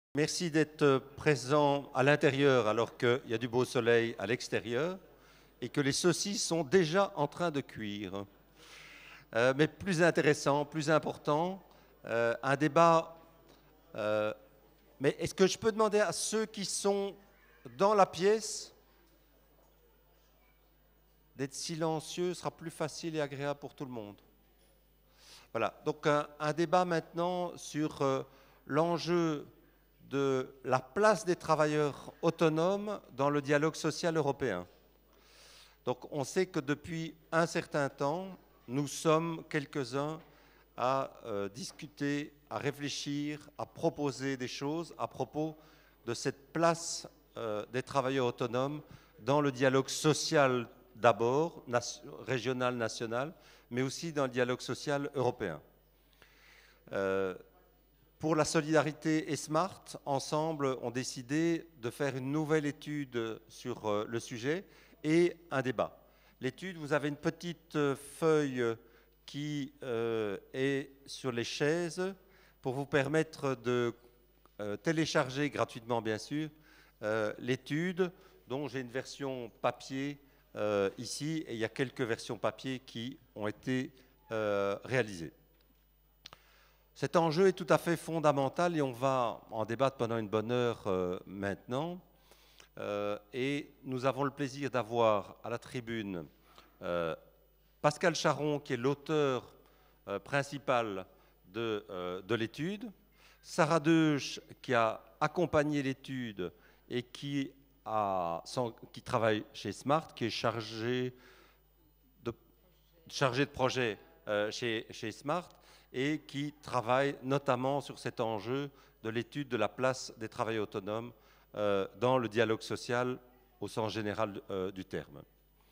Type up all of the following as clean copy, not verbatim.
Merci d'être présent à l'intérieur alors qu'il y a du beau soleil à l'extérieur et que les saucisses sont déjà en train de cuire. Mais plus intéressant, plus important, un débat. Mais est-ce que je peux demander à ceux qui sont dans la pièce d'être silencieux, ce sera plus facile et agréable pour tout le monde. Voilà, donc un débat maintenant sur l'enjeu de la place des travailleurs autonomes dans le dialogue social européen. Donc on sait que depuis un certain temps, nous sommes quelques-uns à discuter, à réfléchir, à proposer des choses à propos de cette place des travailleurs autonomes dans le dialogue social d'abord, régional, national, mais aussi dans le dialogue social européen. Pour la solidarité et Smart, ensemble, ont décidé de faire une nouvelle étude sur le sujet et un débat. L'étude, vous avez une petite feuille qui est sur les chaises pour vous permettre de télécharger gratuitement, bien sûr, l'étude, dont j'ai une version papier ici, et il y a quelques versions papier qui ont été réalisées. Cet enjeu est tout à fait fondamental et on va en débattre pendant une bonne heure maintenant. Et nous avons le plaisir d'avoir à la tribune Pascal Charon, qui est l'auteur principal de l'étude, Sarah Deutsch, qui a accompagné l'étude et qui travaille chez Smart, qui est chargé de projet chez Smart, et qui travaille notamment sur cet enjeu de l'étude de la place des travailleurs autonomes dans le dialogue social au sens général du terme.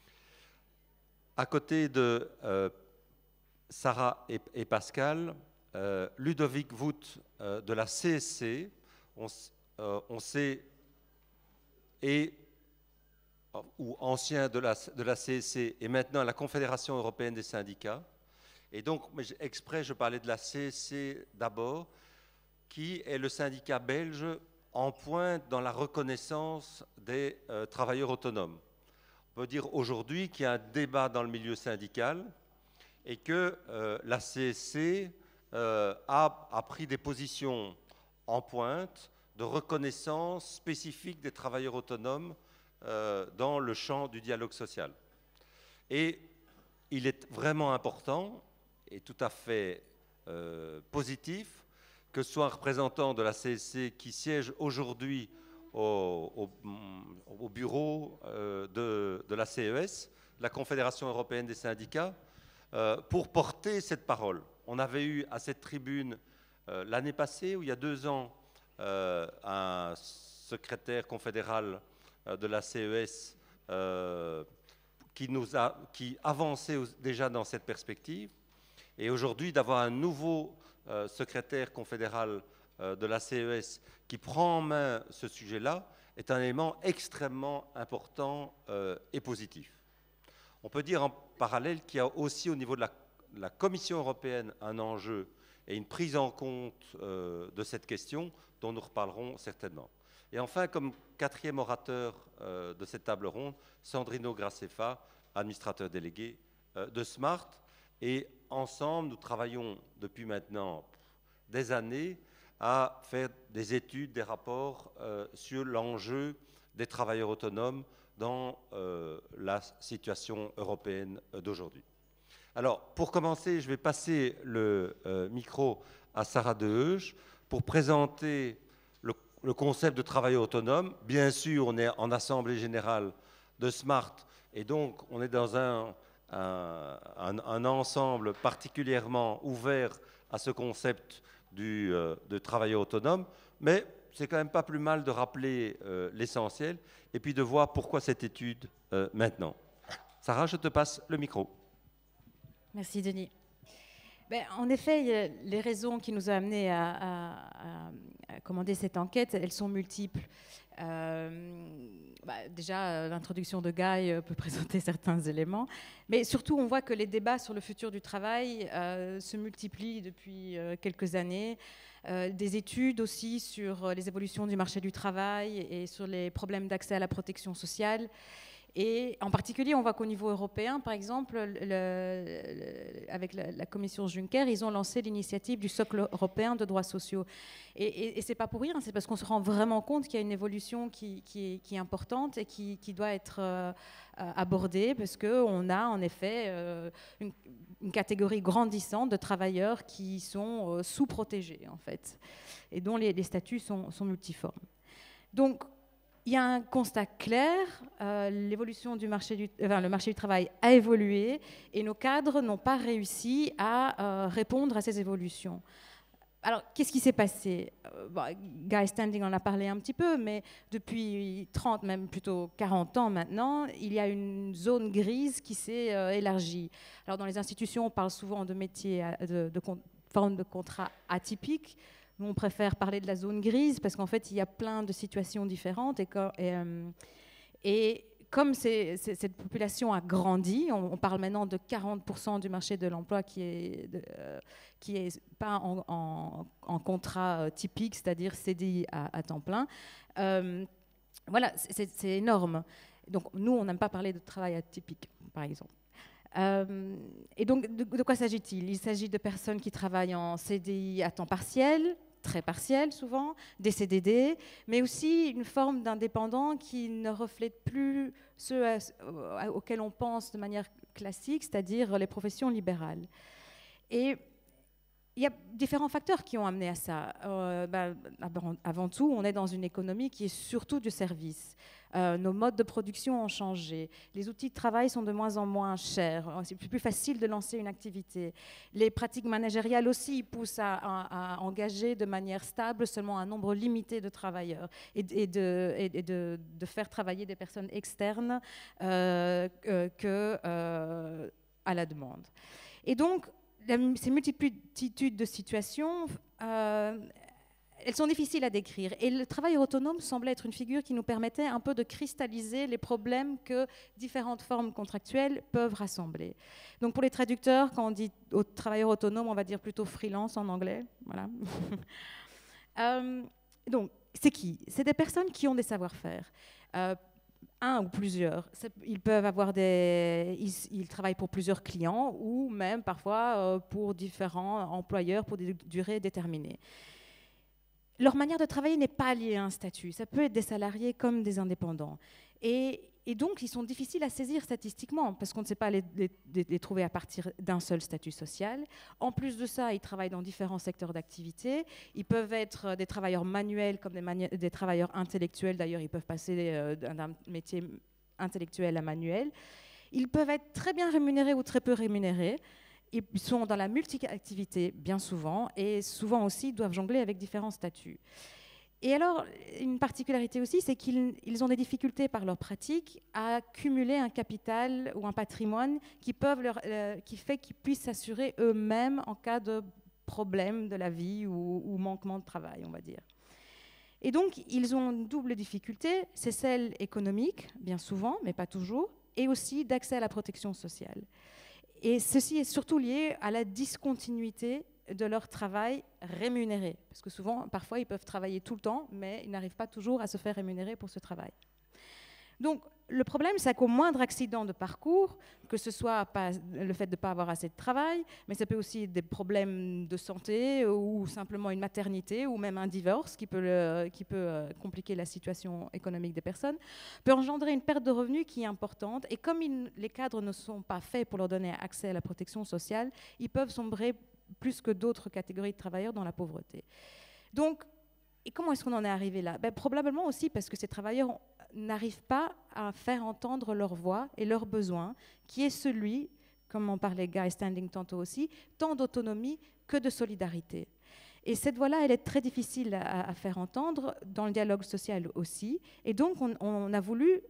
À côté de Sarah et Pascal, Ludovic Voet de la CSC, on sait, ou ancien de la CSC, et maintenant la Confédération européenne des syndicats. Et donc, exprès, je parlais de la CSC d'abord, qui est le syndicat belge en pointe dans la reconnaissance des travailleurs autonomes. On peut dire aujourd'hui qu'il y a un débat dans le milieu syndical et que la CSC a pris des positions en pointe de reconnaissance spécifique des travailleurs autonomes dans le champ du dialogue social. Et il est vraiment important et tout à fait positif que ce soit un représentant de la CSC qui siège aujourd'hui au bureau de la CES, la Confédération européenne des syndicats, pour porter cette parole. On avait eu à cette tribune l'année passée, ou il y a 2 ans, un secrétaire confédéral de la CES qui avançait déjà dans cette perspective. Et aujourd'hui, d'avoir un nouveau secrétaire confédéral de la CES qui prend en main ce sujet-là est un élément extrêmement important et positif. On peut dire en parallèle qu'il y a aussi au niveau de la Commission européenne un enjeu et une prise en compte de cette question dont nous reparlerons certainement. Et enfin, comme 4e orateur de cette table ronde, Sandrino Graceffa, administrateur délégué de Smart. Et ensemble, nous travaillons depuis maintenant des années à faire des études, des rapports sur l'enjeu des travailleurs autonomes dans la situation européenne d'aujourd'hui. Alors, pour commencer, je vais passer le micro à Sarah Deutsch pour présenter le concept de travailleur autonome. Bien sûr, on est en assemblée générale de Smart et donc on est dans un ensemble particulièrement ouvert à ce concept de travailleur autonome, mais c'est quand même pas plus mal de rappeler l'essentiel et puis de voir pourquoi cette étude maintenant. Sarah, je te passe le micro. Merci Denis. En effet, les raisons qui nous ont amenés à commander cette enquête, elles sont multiples. Déjà, l'introduction de Guy peut présenter certains éléments, mais surtout, on voit que les débats sur le futur du travail se multiplient depuis quelques années, des études aussi sur les évolutions du marché du travail et sur les problèmes d'accès à la protection sociale. Et en particulier, on voit qu'au niveau européen, par exemple, avec la commission Juncker, ils ont lancé l'initiative du socle européen de droits sociaux. Et ce n'est pas pour rien, c'est parce qu'on se rend vraiment compte qu'il y a une évolution qui est importante et qui doit être abordée, parce qu'on a en effet une catégorie grandissante de travailleurs qui sont sous-protégés, en fait, et dont les statuts sont multiformes. Donc, il y a un constat clair, le marché du travail a évolué et nos cadres n'ont pas réussi à répondre à ces évolutions. Alors, qu'est-ce qui s'est passé ? Guy Standing en a parlé un petit peu, mais depuis 30, même plutôt 40 ans maintenant, il y a une zone grise qui s'est élargie. Alors, dans les institutions, on parle souvent de métiers, de formes de contrats atypiques. Nous, on préfère parler de la zone grise parce qu'en fait, il y a plein de situations différentes. Et comme cette population a grandi, on parle maintenant de 40% du marché de l'emploi qui est pas en contrat typique, c'est-à-dire CDI à temps plein. Voilà, c'est énorme. Donc, nous, on n'aime pas parler de travail atypique, par exemple. Et donc, de quoi s'agit-il ? Il s'agit de personnes qui travaillent en CDI à temps partiel, très partiel souvent, des CDD, mais aussi une forme d'indépendant qui ne reflète plus ceux auxquels on pense de manière classique, c'est-à-dire les professions libérales. Et il y a différents facteurs qui ont amené à ça. Avant tout, on est dans une économie qui est surtout du service. Nos modes de production ont changé. Les outils de travail sont de moins en moins chers. C'est plus facile de lancer une activité. Les pratiques managériales aussi poussent à engager de manière stable seulement un nombre limité de travailleurs et de faire travailler des personnes externes à la demande. Et donc, ces multitudes de situations, elles sont difficiles à décrire. Et le travailleur autonome semblait être une figure qui nous permettait un peu de cristalliser les problèmes que différentes formes contractuelles peuvent rassembler. Donc pour les traducteurs, quand on dit travailleur autonome, on va dire plutôt freelance en anglais. Voilà. Donc, c'est qui ? C'est des personnes qui ont des savoir-faire. Un ou plusieurs. Ils peuvent avoir ils travaillent pour plusieurs clients ou même parfois pour différents employeurs pour des durées déterminées. Leur manière de travailler n'est pas liée à un statut. Ça peut être des salariés comme des indépendants. Et donc, ils sont difficiles à saisir statistiquement parce qu'on ne sait pas les trouver à partir d'un seul statut social. En plus de ça, ils travaillent dans différents secteurs d'activité. Ils peuvent être des travailleurs manuels comme des travailleurs intellectuels. D'ailleurs, ils peuvent passer d'un métier intellectuel à manuel. Ils peuvent être très bien rémunérés ou très peu rémunérés. Ils sont dans la multi-activité bien souvent et souvent aussi doivent jongler avec différents statuts. Et alors, une particularité aussi, c'est qu'ils ont des difficultés par leur pratique à cumuler un capital ou un patrimoine qui fait qu'ils puissent s'assurer eux-mêmes en cas de problème de la vie ou manquement de travail, on va dire. Et donc, ils ont une double difficulté, c'est celle économique, bien souvent, mais pas toujours, et aussi d'accès à la protection sociale. Et ceci est surtout lié à la discontinuité de leur travail rémunéré. Parce que souvent, parfois, ils peuvent travailler tout le temps, mais ils n'arrivent pas toujours à se faire rémunérer pour ce travail. Donc, le problème, c'est qu'au moindre accident de parcours, que ce soit le fait de ne pas avoir assez de travail, mais ça peut aussi être des problèmes de santé ou simplement une maternité ou même un divorce qui peut compliquer la situation économique des personnes, peut engendrer une perte de revenus qui est importante. Et comme les cadres ne sont pas faits pour leur donner accès à la protection sociale, ils peuvent sombrer plus que d'autres catégories de travailleurs dans la pauvreté. Donc, et comment est-ce qu'on en est arrivé là ? Probablement aussi parce que ces travailleurs n'arrivent pas à faire entendre leur voix et leurs besoins, qui est celui, comme en parlait Guy Standing tantôt aussi, tant d'autonomie que de solidarité. Et cette voix-là, elle est très difficile à faire entendre, dans le dialogue social aussi. Et donc, on a voulu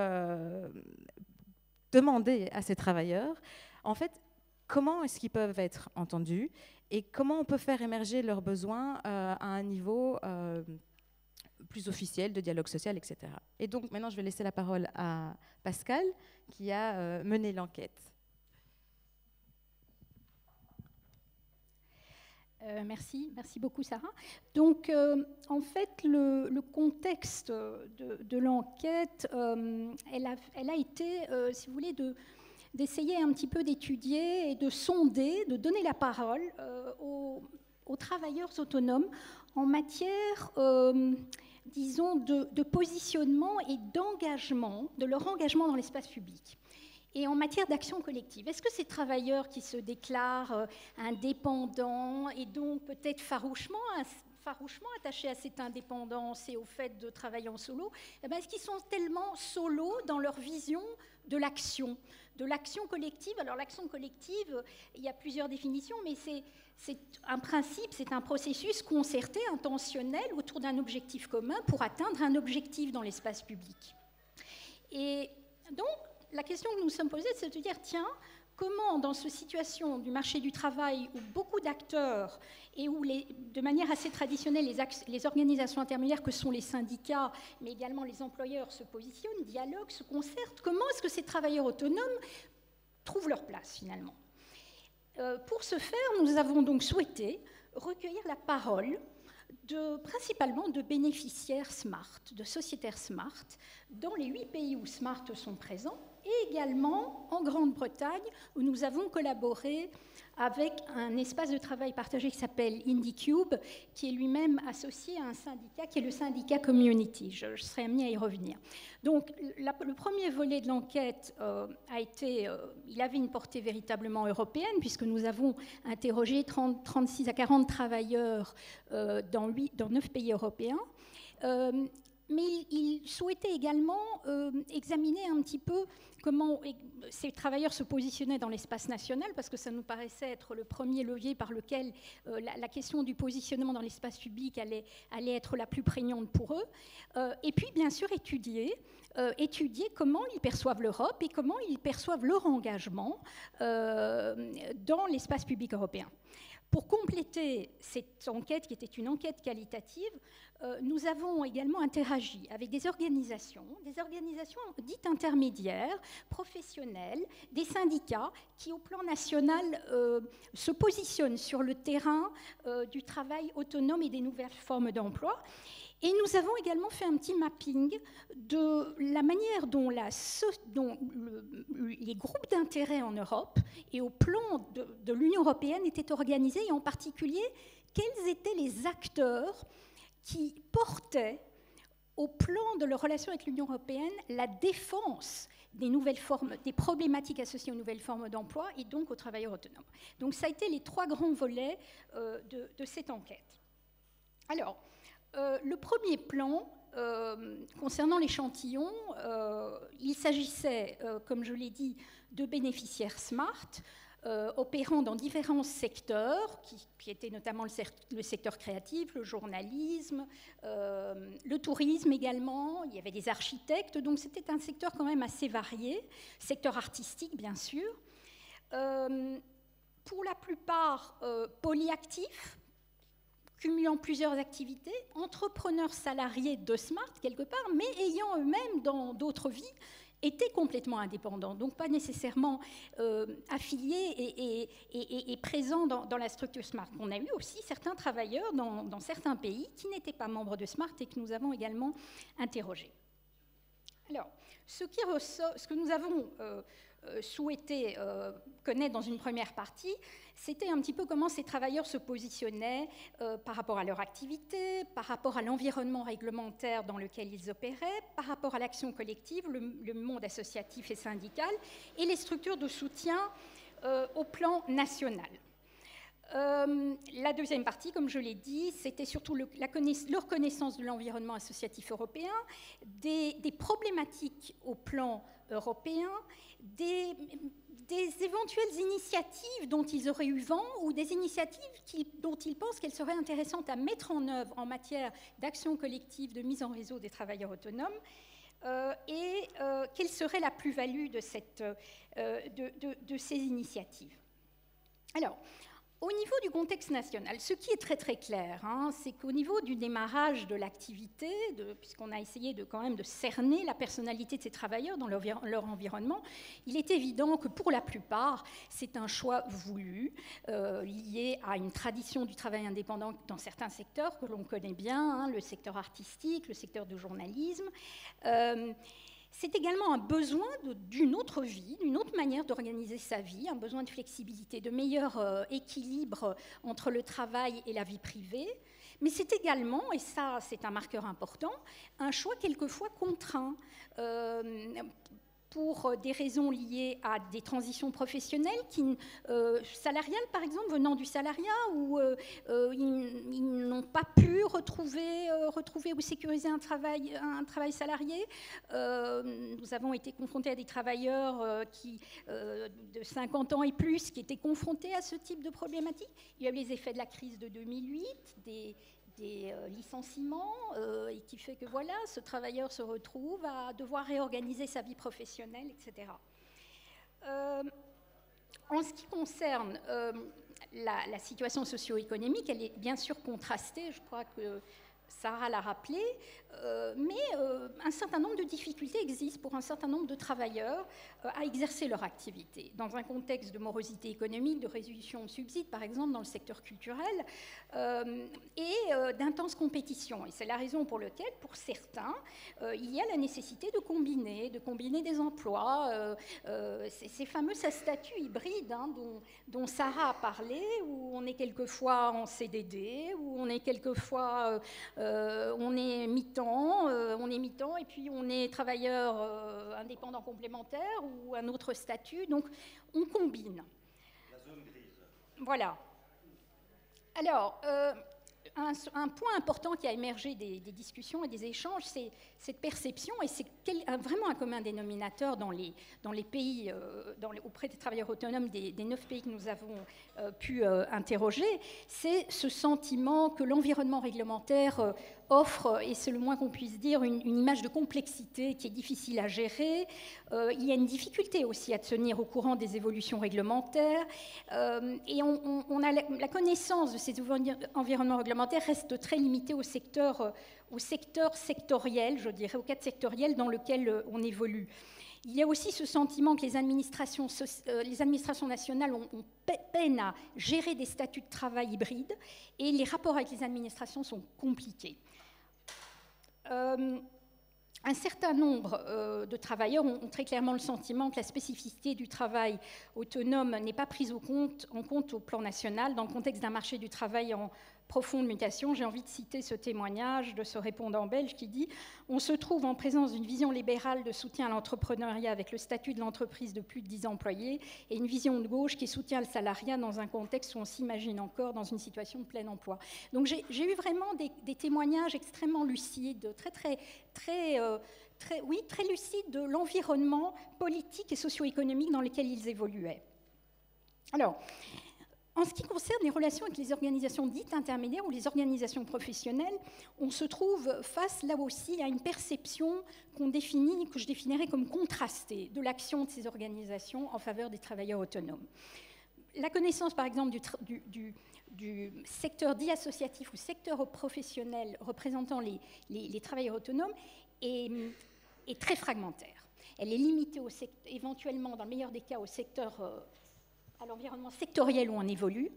demander à ces travailleurs, en fait, comment est-ce qu'ils peuvent être entendus et comment on peut faire émerger leurs besoins à un niveau plus officiel de dialogue social, etc. Et donc maintenant, je vais laisser la parole à Pascal, qui a mené l'enquête. Merci beaucoup Sarah. Donc en fait le contexte de l'enquête, elle a été, si vous voulez, d'essayer un petit peu d'étudier et de sonder, de donner la parole aux travailleurs autonomes en matière, disons, de positionnement et d'engagement, de leur engagement dans l'espace public. Et en matière d'action collective, est-ce que ces travailleurs qui se déclarent indépendants et donc peut-être farouchement attachés à cette indépendance et au fait de travailler en solo, est-ce qu'ils sont tellement solo dans leur vision de l'action collective? Alors l'action collective, il y a plusieurs définitions, mais c'est un principe, c'est un processus concerté, intentionnel, autour d'un objectif commun pour atteindre un objectif dans l'espace public. Et donc, la question que nous nous sommes posées, c'est de dire, tiens, comment dans cette situation du marché du travail où beaucoup d'acteurs et où, de manière assez traditionnelle, les organisations intermédiaires que sont les syndicats, mais également les employeurs se positionnent, dialoguent, se concertent, comment est-ce que ces travailleurs autonomes trouvent leur place finalement? Pour ce faire, nous avons donc souhaité recueillir la parole principalement de bénéficiaires SMART, de sociétaires SMART, dans les 8 pays où SMART sont présents, et également en Grande-Bretagne, où nous avons collaboré avec un espace de travail partagé qui s'appelle IndieCube, qui est lui-même associé à un syndicat qui est le syndicat Community. Je serai amenée à y revenir. Donc, le premier volet de l'enquête il avait une portée véritablement européenne, puisque nous avons interrogé 36 à 40 travailleurs dans 9 pays européens. Mais il souhaitait également examiner un petit peu comment ces travailleurs se positionnaient dans l'espace national, parce que ça nous paraissait être le premier levier par lequel la question du positionnement dans l'espace public allait être la plus prégnante pour eux. Et puis, bien sûr, étudier comment ils perçoivent l'Europe et comment ils perçoivent leur engagement dans l'espace public européen. Pour compléter cette enquête, qui était une enquête qualitative, nous avons également interagi avec des organisations dites intermédiaires, professionnelles, des syndicats qui, au plan national, se positionnent sur le terrain du travail autonome et des nouvelles formes d'emploi. Et nous avons également fait un petit mapping de la manière dont les groupes d'intérêt en Europe et au plan de l'Union européenne étaient organisés, et en particulier, quels étaient les acteurs qui portaient, au plan de leur relation avec l'Union européenne, la défense des nouvelles formes, des problématiques associées aux nouvelles formes d'emploi et donc aux travailleurs autonomes. Donc ça a été les 3 grands volets de cette enquête. Alors, le premier plan, concernant l'échantillon, il s'agissait, comme je l'ai dit, de bénéficiaires SMART, opérant dans différents secteurs, qui étaient notamment le secteur créatif, le journalisme, le tourisme également. Il y avait des architectes, donc c'était un secteur quand même assez varié, secteur artistique bien sûr. Pour la plupart polyactifs, cumulant plusieurs activités, entrepreneurs salariés de SMART quelque part, mais ayant eux-mêmes dans d'autres vies étaient complètement indépendants, donc pas nécessairement affiliés et présents dans la structure SMART. On a eu aussi certains travailleurs dans certains pays qui n'étaient pas membres de SMART et que nous avons également interrogés. Alors, ce que nous avons souhaité connaître dans une première partie, c'était un petit peu comment ces travailleurs se positionnaient par rapport à leur activité, par rapport à l'environnement réglementaire dans lequel ils opéraient, par rapport à l'action collective, le monde associatif et syndical, et les structures de soutien au plan national. La deuxième partie, comme je l'ai dit, c'était surtout leur connaissance de l'environnement associatif européen, des problématiques au plan européen, des éventuelles initiatives dont ils auraient eu vent ou des initiatives dont ils pensent qu'elles seraient intéressantes à mettre en œuvre en matière d'action collective, de mise en réseau des travailleurs autonomes, et quelle serait la plus-value de ces initiatives. Alors, Au niveau du contexte national, ce qui est très très clair, c'est qu'au niveau du démarrage de l'activité, puisqu'on a essayé quand même de cerner la personnalité de ces travailleurs dans leur environnement, il est évident que pour la plupart, c'est un choix voulu, lié à une tradition du travail indépendant dans certains secteurs que l'on connaît bien, le secteur artistique, le secteur du journalisme. C'est également un besoin d'une autre vie, d'une autre manière d'organiser sa vie, un besoin de flexibilité, de meilleur équilibre entre le travail et la vie privée. Mais c'est également, et ça c'est un marqueur important, un choix quelquefois contraint pour des raisons liées à des transitions professionnelles, salariales par exemple, venant du salariat, où ils n'ont pas pu retrouver ou sécuriser un travail salarié. Nous avons été confrontés à des travailleurs de 50 ans et plus qui étaient confrontés à ce type de problématique. Il y a eu les effets de la crise de 2008, des licenciements, et qui fait que voilà, ce travailleur se retrouve à devoir réorganiser sa vie professionnelle, etc. En ce qui concerne la situation socio-économique, elle est bien sûr contrastée, je crois que Sarah l'a rappelé, mais un certain nombre de difficultés existent pour un certain nombre de travailleurs à exercer leur activité. Dans un contexte de morosité économique, de résolution de subsides, par exemple, dans le secteur culturel, et d'intense compétition. Et c'est la raison pour laquelle, pour certains, il y a la nécessité de combiner des emplois, ces fameux statuts hybrides dont Sarah a parlé, où on est quelquefois en CDD, où on est quelquefois... on est mi-temps, et puis on est travailleur indépendant complémentaire ou un autre statut, donc on combine. La zone grise. Voilà. Alors, un point important qui a émergé des discussions et des échanges, c'est cette perception, et c'est vraiment un commun dénominateur dans les pays, auprès des travailleurs autonomes des 9 pays que nous avons pu interroger, c'est ce sentiment que l'environnement réglementaire offre, et c'est le moins qu'on puisse dire, une image de complexité qui est difficile à gérer. Il y a une difficulté aussi à tenir au courant des évolutions réglementaires, et on a la connaissance de ces environnements réglementaires reste très limitée au secteur sectoriel, je dirais, au cadre sectoriel dans lequel on évolue. Il y a aussi ce sentiment que les administrations nationales ont peine à gérer des statuts de travail hybrides, et les rapports avec les administrations sont compliqués. Un certain nombre de travailleurs ont très clairement le sentiment que la spécificité du travail autonome n'est pas prise en compte au plan national dans le contexte d'un marché du travail en profonde mutation. J'ai envie de citer ce témoignage de ce répondant belge qui dit « On se trouve en présence d'une vision libérale de soutien à l'entrepreneuriat avec le statut de l'entreprise de plus de 10 employés et une vision de gauche qui soutient le salariat dans un contexte où on s'imagine encore dans une situation de plein emploi. » Donc j'ai eu vraiment des témoignages extrêmement lucides, très lucides de l'environnement politique et socio-économique dans lequel ils évoluaient. Alors, en ce qui concerne les relations avec les organisations dites intermédiaires ou les organisations professionnelles, on se trouve face, là aussi, à une perception que je définirais comme contrastée de l'action de ces organisations en faveur des travailleurs autonomes. La connaissance, par exemple, du secteur dit associatif ou secteur professionnel représentant les travailleurs autonomes est très fragmentaire. Elle est limitée éventuellement, dans le meilleur des cas, au secteur... à l'environnement sectoriel où on évolue,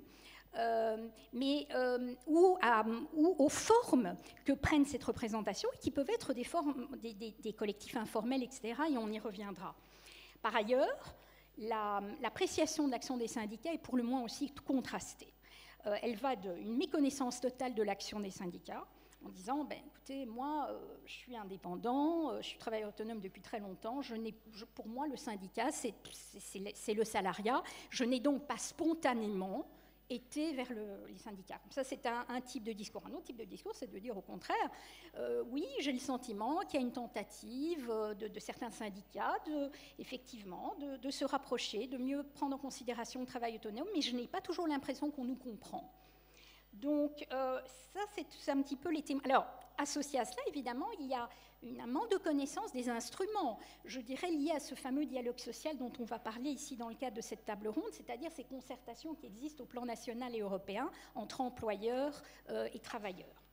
ou aux formes que prennent cette représentation, et qui peuvent être des formes, des collectifs informels, etc., et on y reviendra. Par ailleurs, l'appréciation de l'action des syndicats est pour le moins aussi contrastée. Elle va d'une méconnaissance totale de l'action des syndicats, en disant, écoutez, moi, je suis indépendant, je suis travailleur autonome depuis très longtemps, pour moi, le syndicat, c'est le salariat, je n'ai donc pas spontanément été vers les syndicats. Ça, c'est un type de discours. Un autre type de discours, c'est de dire au contraire, oui, j'ai le sentiment qu'il y a une tentative de certains syndicats, effectivement, de se rapprocher, de mieux prendre en considération le travail autonome, mais je n'ai pas toujours l'impression qu'on nous comprend. Donc ça, c'est un petit peu les thèmes. Alors, associé à cela, évidemment, il y a un manque de connaissance des instruments, je dirais, liés à ce fameux dialogue social dont on va parler ici dans le cadre de cette table ronde, c'est-à-dire ces concertations qui existent au plan national et européen entre employeurs et travailleurs.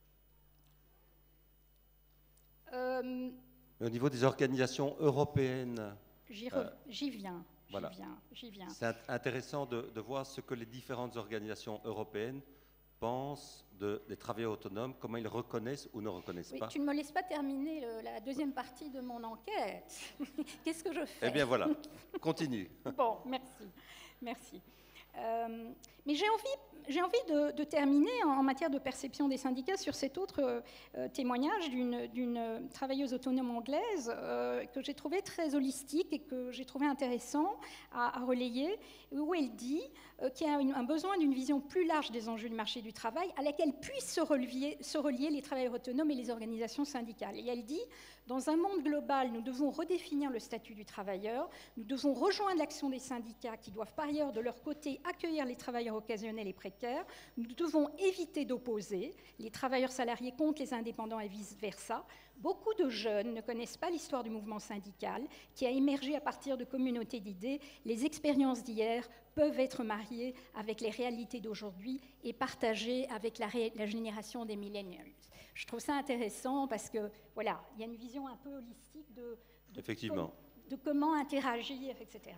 Au niveau des organisations européennes... J'y viens. Voilà. C'est intéressant de voir ce que les différentes organisations européennes pensent des travailleurs autonomes, comment ils reconnaissent ou ne reconnaissent pas. Tu ne me laisses pas terminer la deuxième partie de mon enquête. Qu'est-ce que je fais? Eh bien voilà, continue. Bon, merci. Mais j'ai envie de terminer en matière de perception des syndicats sur cet autre témoignage d'une travailleuse autonome anglaise que j'ai trouvé très holistique et que j'ai trouvé intéressant à relayer, où elle dit qu'il y a un besoin d'une vision plus large des enjeux du marché du travail à laquelle puissent se relier les travailleurs autonomes et les organisations syndicales. Et elle dit: dans un monde global, nous devons redéfinir le statut du travailleur, nous devons rejoindre l'action des syndicats qui doivent par ailleurs de leur côté accueillir les travailleurs occasionnels et précaires, nous devons éviter d'opposer les travailleurs salariés contre les indépendants et vice-versa. Beaucoup de jeunes ne connaissent pas l'histoire du mouvement syndical qui a émergé à partir de communautés d'idées. Les expériences d'hier peuvent être mariées avec les réalités d'aujourd'hui et partagées avec la génération des millennials. Je trouve ça intéressant parce que, voilà, il y a une vision un peu holistique de comment interagir, etc.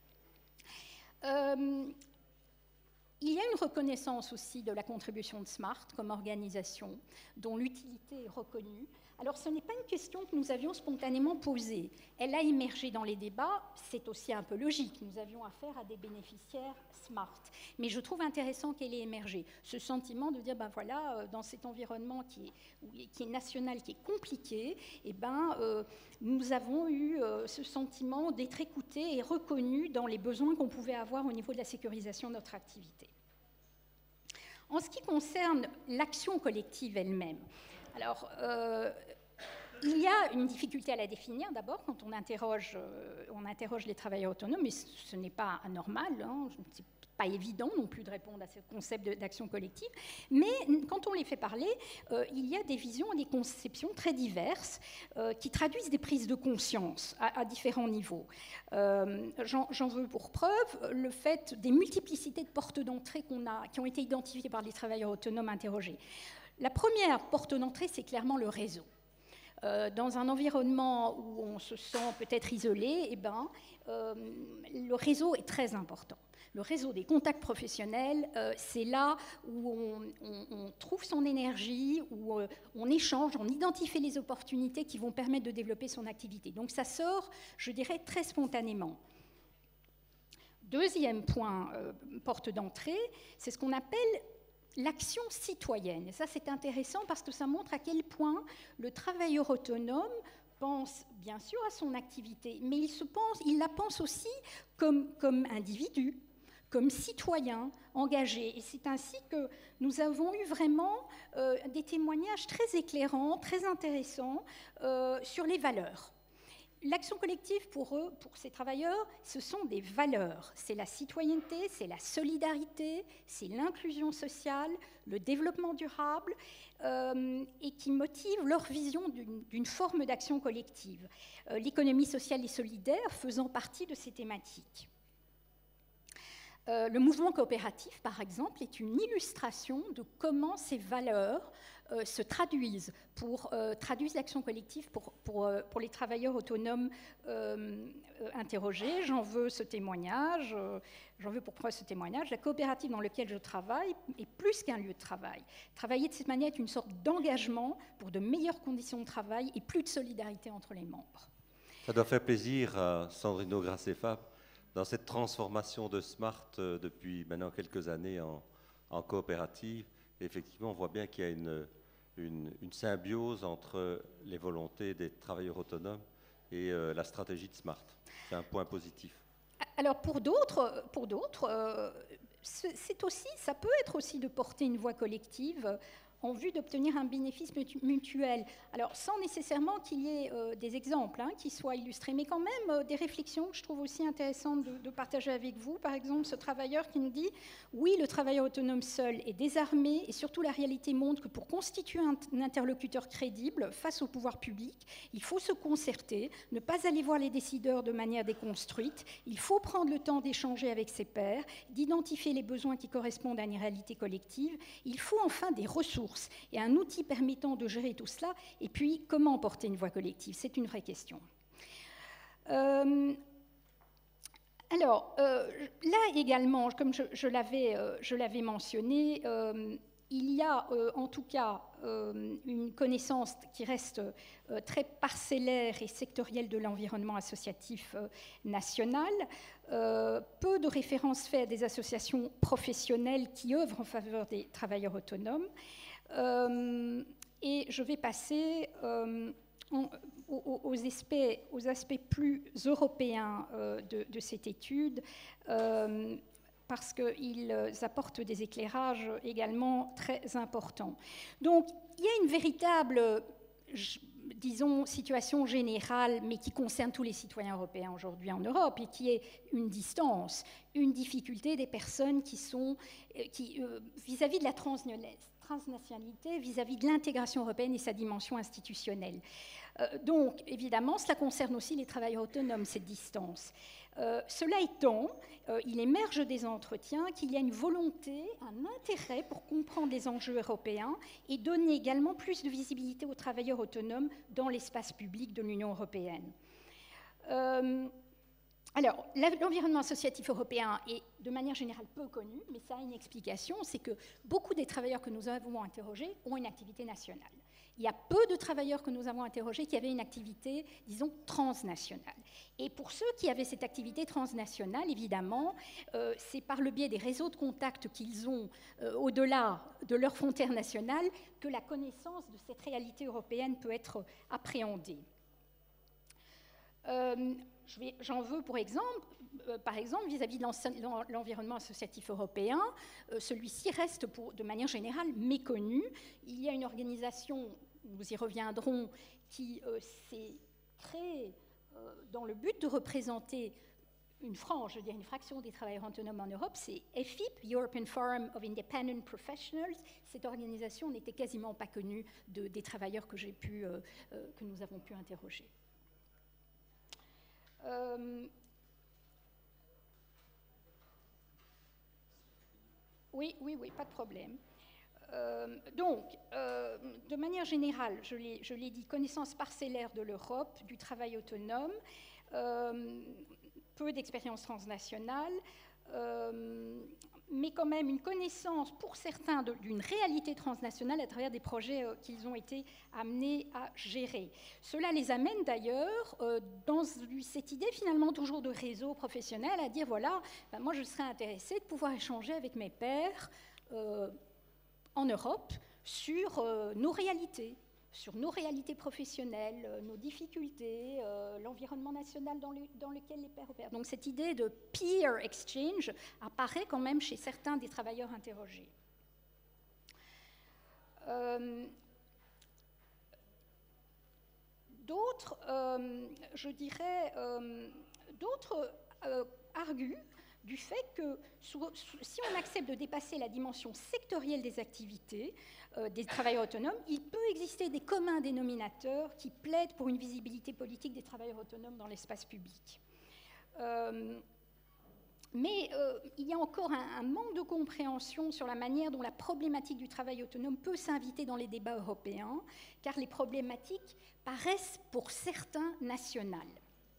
Il y a une reconnaissance aussi de la contribution de SMART comme organisation, dont l'utilité est reconnue. Alors, ce n'est pas une question que nous avions spontanément posée. Elle a émergé dans les débats, c'est aussi un peu logique. Nous avions affaire à des bénéficiaires SMART. Mais je trouve intéressant qu'elle ait émergé. Ce sentiment de dire, ben voilà, dans cet environnement qui est national, qui est compliqué, eh ben, nous avons eu ce sentiment d'être écoutés et reconnus dans les besoins qu'on pouvait avoir au niveau de la sécurisation de notre activité. En ce qui concerne l'action collective elle-même, alors, il y a une difficulté à la définir d'abord quand on interroge les travailleurs autonomes, mais ce n'est pas anormal, hein, c'est pas évident non plus de répondre à ce concept d'action collective, mais quand on les fait parler, il y a des visions et des conceptions très diverses qui traduisent des prises de conscience à différents niveaux. J'en veux pour preuve le fait des multiplicités de portes d'entrée qui ont été identifiées par les travailleurs autonomes interrogés. La première porte d'entrée, c'est clairement le réseau. Dans un environnement où on se sent peut-être isolé, eh ben, le réseau est très important. Le réseau des contacts professionnels, c'est là où on trouve son énergie, où on échange, on identifie les opportunités qui vont permettre de développer son activité. Donc ça sort, je dirais, très spontanément. Deuxième point, porte d'entrée, c'est ce qu'on appelle l'action citoyenne. Et ça, c'est intéressant parce que ça montre à quel point le travailleur autonome pense bien sûr à son activité, mais il la pense aussi comme individu, comme citoyen engagé. Et c'est ainsi que nous avons eu vraiment des témoignages très éclairants, très intéressants sur les valeurs. L'action collective, pour eux, pour ces travailleurs, ce sont des valeurs. C'est la citoyenneté, c'est la solidarité, c'est l'inclusion sociale, le développement durable, et qui motivent leur vision d'une forme d'action collective. L'économie sociale et solidaire faisant partie de ces thématiques. Le mouvement coopératif, par exemple, est une illustration de comment ces valeurs se traduisent l'action collective pour les travailleurs autonomes interrogés. J'en veux pour preuve ce témoignage. La coopérative dans laquelle je travaille est plus qu'un lieu de travail. Travailler de cette manière est une sorte d'engagement pour de meilleures conditions de travail et plus de solidarité entre les membres. Ça doit faire plaisir à Sandrino Graceffa dans cette transformation de Smart depuis maintenant quelques années en coopérative. Et effectivement, on voit bien qu'il y a une symbiose entre les volontés des travailleurs autonomes et la stratégie de Smart. C'est un point positif. Alors pour d'autres, ça peut être aussi de porter une voix collective en vue d'obtenir un bénéfice mutuel. Alors, sans nécessairement qu'il y ait des exemples qui soient illustrés, mais quand même des réflexions que je trouve aussi intéressantes de partager avec vous. Par exemple, ce travailleur qui nous dit « Oui, le travailleur autonome seul est désarmé et surtout la réalité montre que pour constituer un interlocuteur crédible face au pouvoir public, il faut se concerter, ne pas aller voir les décideurs de manière déconstruite, il faut prendre le temps d'échanger avec ses pairs, d'identifier les besoins qui correspondent à une réalité collective, il faut enfin des ressources et un outil permettant de gérer tout cela, et puis comment porter une voix collective, c'est une vraie question. Alors, là également, comme je l'avais mentionné, il y a en tout cas une connaissance qui reste très parcellaire et sectorielle de l'environnement associatif national, peu de références faites à des associations professionnelles qui œuvrent en faveur des travailleurs autonomes. Et je vais passer aux aspects plus européens de cette étude, parce qu'ils apportent des éclairages également très importants. Donc, il y a une véritable, disons, situation générale, mais qui concerne tous les citoyens européens aujourd'hui en Europe, et qui est une distance, une difficulté des personnes qui sont vis-à-vis de la transnationalité, vis-à-vis de l'intégration européenne et sa dimension institutionnelle. Donc, évidemment, cela concerne aussi les travailleurs autonomes, cette distance. Cela étant, il émerge des entretiens qu'il y a une volonté, un intérêt pour comprendre les enjeux européens et donner également plus de visibilité aux travailleurs autonomes dans l'espace public de l'Union européenne. Alors, l'environnement associatif européen est de manière générale peu connu, mais ça a une explication, c'est que beaucoup des travailleurs que nous avons interrogés ont une activité nationale. Il y a peu de travailleurs que nous avons interrogés qui avaient une activité, disons, transnationale. Et pour ceux qui avaient cette activité transnationale, évidemment, c'est par le biais des réseaux de contacts qu'ils ont au-delà de leurs frontières nationales que la connaissance de cette réalité européenne peut être appréhendée. J'en veux pour exemple, par exemple, vis-à-vis de l'environnement associatif européen, celui-ci reste de manière générale méconnu. Il y a une organisation, nous y reviendrons, qui s'est créée dans le but de représenter une frange, je veux dire une fraction des travailleurs autonomes en Europe, c'est EFIP, European Forum of Independent Professionals. Cette organisation n'était quasiment pas connue des travailleurs que nous avons pu interroger. Oui, pas de problème. Donc, de manière générale, je l'ai dit, connaissance parcellaire de l'Europe, du travail autonome, peu d'expérience transnationale, mais quand même une connaissance pour certains d'une réalité transnationale à travers des projets qu'ils ont été amenés à gérer. Cela les amène d'ailleurs dans cette idée finalement toujours de réseau professionnel à dire voilà, moi je serais intéressée de pouvoir échanger avec mes pairs en Europe sur nos réalités professionnelles, nos difficultés, l'environnement national dans lequel les pairs opèrent. Donc cette idée de peer exchange apparaît quand même chez certains des travailleurs interrogés. D'autres, d'autres arguent du fait que si on accepte de dépasser la dimension sectorielle des activités des travailleurs autonomes, il peut exister des communs dénominateurs qui plaident pour une visibilité politique des travailleurs autonomes dans l'espace public. Mais il y a encore un manque de compréhension sur la manière dont la problématique du travail autonome peut s'inviter dans les débats européens, car les problématiques paraissent pour certains nationales.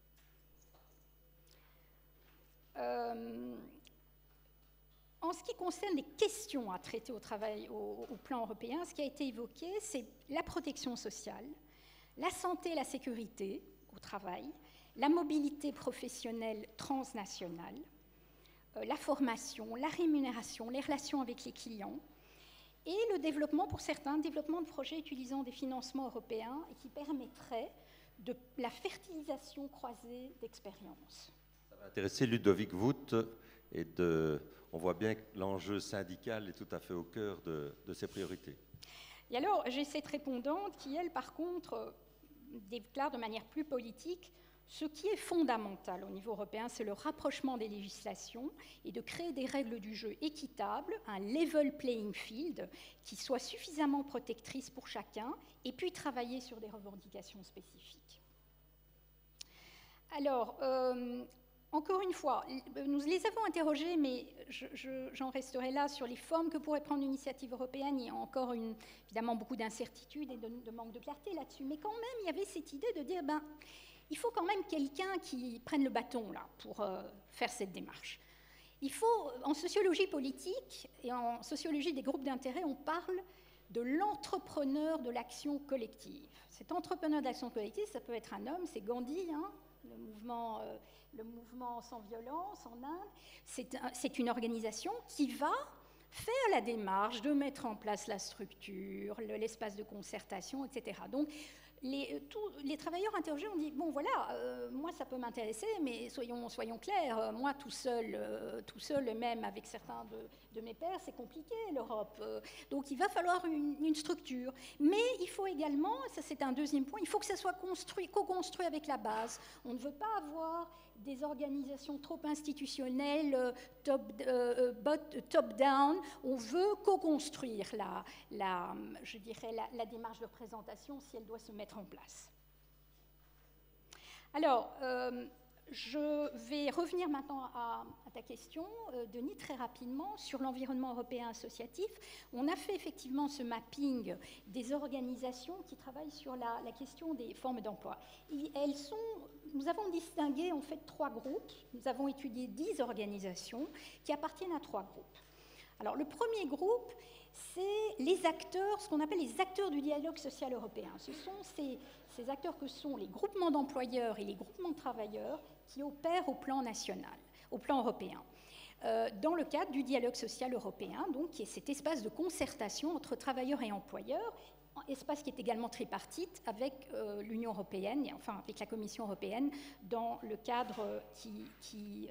En ce qui concerne les questions à traiter au plan européen, ce qui a été évoqué, c'est la protection sociale, la santé et la sécurité au travail, la mobilité professionnelle transnationale, la formation, la rémunération, les relations avec les clients, et le développement, pour certains, développement de projets utilisant des financements européens et qui permettraient de la fertilisation croisée d'expériences. Ça va intéresser Ludovic Wout, on voit bien que l'enjeu syndical est tout à fait au cœur de ses priorités. Et alors, j'ai cette répondante qui, elle, par contre, déclare de manière plus politique: ce qui est fondamental au niveau européen, c'est le rapprochement des législations et de créer des règles du jeu équitables, un level playing field qui soit suffisamment protectrice pour chacun, et puis travailler sur des revendications spécifiques. Alors, encore une fois, nous les avons interrogés, mais j'en resterai là sur les formes que pourrait prendre l'initiative européenne. Il y a encore évidemment beaucoup d'incertitudes et de manque de clarté là-dessus, mais quand même, il y avait cette idée de dire, il faut quand même quelqu'un qui prenne le bâton là, pour faire cette démarche. Il faut, en sociologie politique et en sociologie des groupes d'intérêt, on parle de l'entrepreneur de l'action collective. Cet entrepreneur de l'action collective, ça peut être un homme, c'est Gandhi, hein, le mouvement sans violence en Inde. C'est une organisation qui va faire la démarche de mettre en place la structure, l'espace de concertation, etc. Donc, les travailleurs interrogés ont dit, bon voilà, moi ça peut m'intéresser, mais soyons clairs, moi tout seul, même avec certains de mes pairs, c'est compliqué l'Europe. Donc il va falloir une structure. Mais il faut également, ça c'est un deuxième point, il faut que ça soit co-construit avec la base. On ne veut pas avoir des organisations trop institutionnelles, top-down. On veut co-construire la démarche de représentation si elle doit se mettre en place. Alors, je vais revenir maintenant à ta question, Denis, très rapidement, sur l'environnement européen associatif. On a fait effectivement ce mapping des organisations qui travaillent sur la question des formes d'emploi. Nous avons distingué en fait 3 groupes. Nous avons étudié 10 organisations qui appartiennent à 3 groupes. Alors, le premier groupe, c'est les acteurs, ce qu'on appelle les acteurs du dialogue social européen. Ce sont ces acteurs que sont les groupements d'employeurs et les groupements de travailleurs qui opèrent au plan national, au plan européen, dans le cadre du dialogue social européen, donc qui est cet espace de concertation entre travailleurs et employeurs, espace qui est également tripartite avec l'Union européenne, et enfin avec la Commission européenne, dans le cadre qui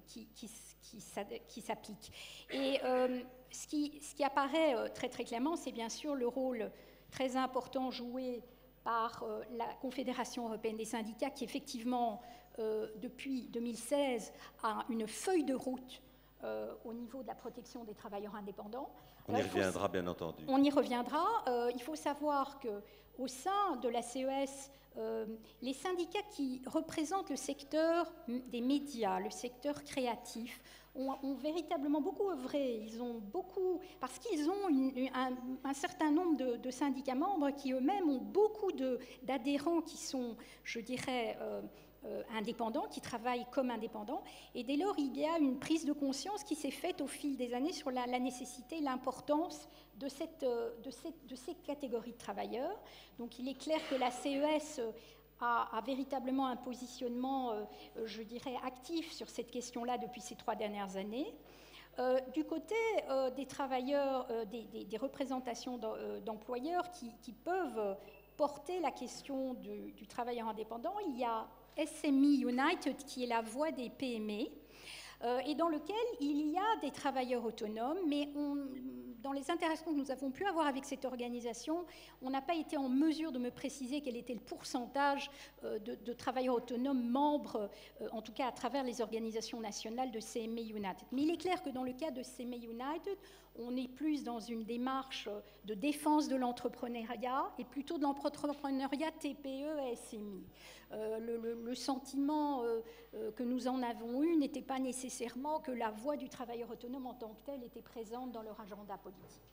s'applique. Et ce qui apparaît très très clairement, c'est bien sûr le rôle très important joué par la Confédération européenne des syndicats, qui effectivement, depuis 2016, a une feuille de route au niveau de la protection des travailleurs indépendants. On y reviendra, bien entendu. On y reviendra. Il faut savoir qu'au sein de la CES, les syndicats qui représentent le secteur des médias, le secteur créatif, ont véritablement beaucoup œuvré. Ils ont beaucoup, parce qu'ils ont un certain nombre de syndicats membres qui eux-mêmes ont beaucoup d'adhérents qui sont, je dirais, indépendants, qui travaillent comme indépendants. Et dès lors, il y a une prise de conscience qui s'est faite au fil des années sur la nécessité, l'importance de ces catégories de travailleurs. Donc il est clair que la CES a véritablement un positionnement, je dirais, actif sur cette question-là depuis ces 3 dernières années. Du côté des travailleurs, des représentations d'employeurs qui peuvent porter la question du travailleur indépendant, il y a SME United, qui est la voix des PME, et dans lequel il y a des travailleurs autonomes, mais dans les interactions que nous avons pu avoir avec cette organisation, on n'a pas été en mesure de me préciser quel était le pourcentage de travailleurs autonomes membres, en tout cas à travers les organisations nationales de CME United. Mais il est clair que dans le cas de CME United, on est plus dans une démarche de défense de l'entrepreneuriat et plutôt de l'entrepreneuriat TPE et SMI. Le sentiment que nous en avons eu n'était pas nécessairement que la voix du travailleur autonome en tant que tel était présente dans leur agenda politique.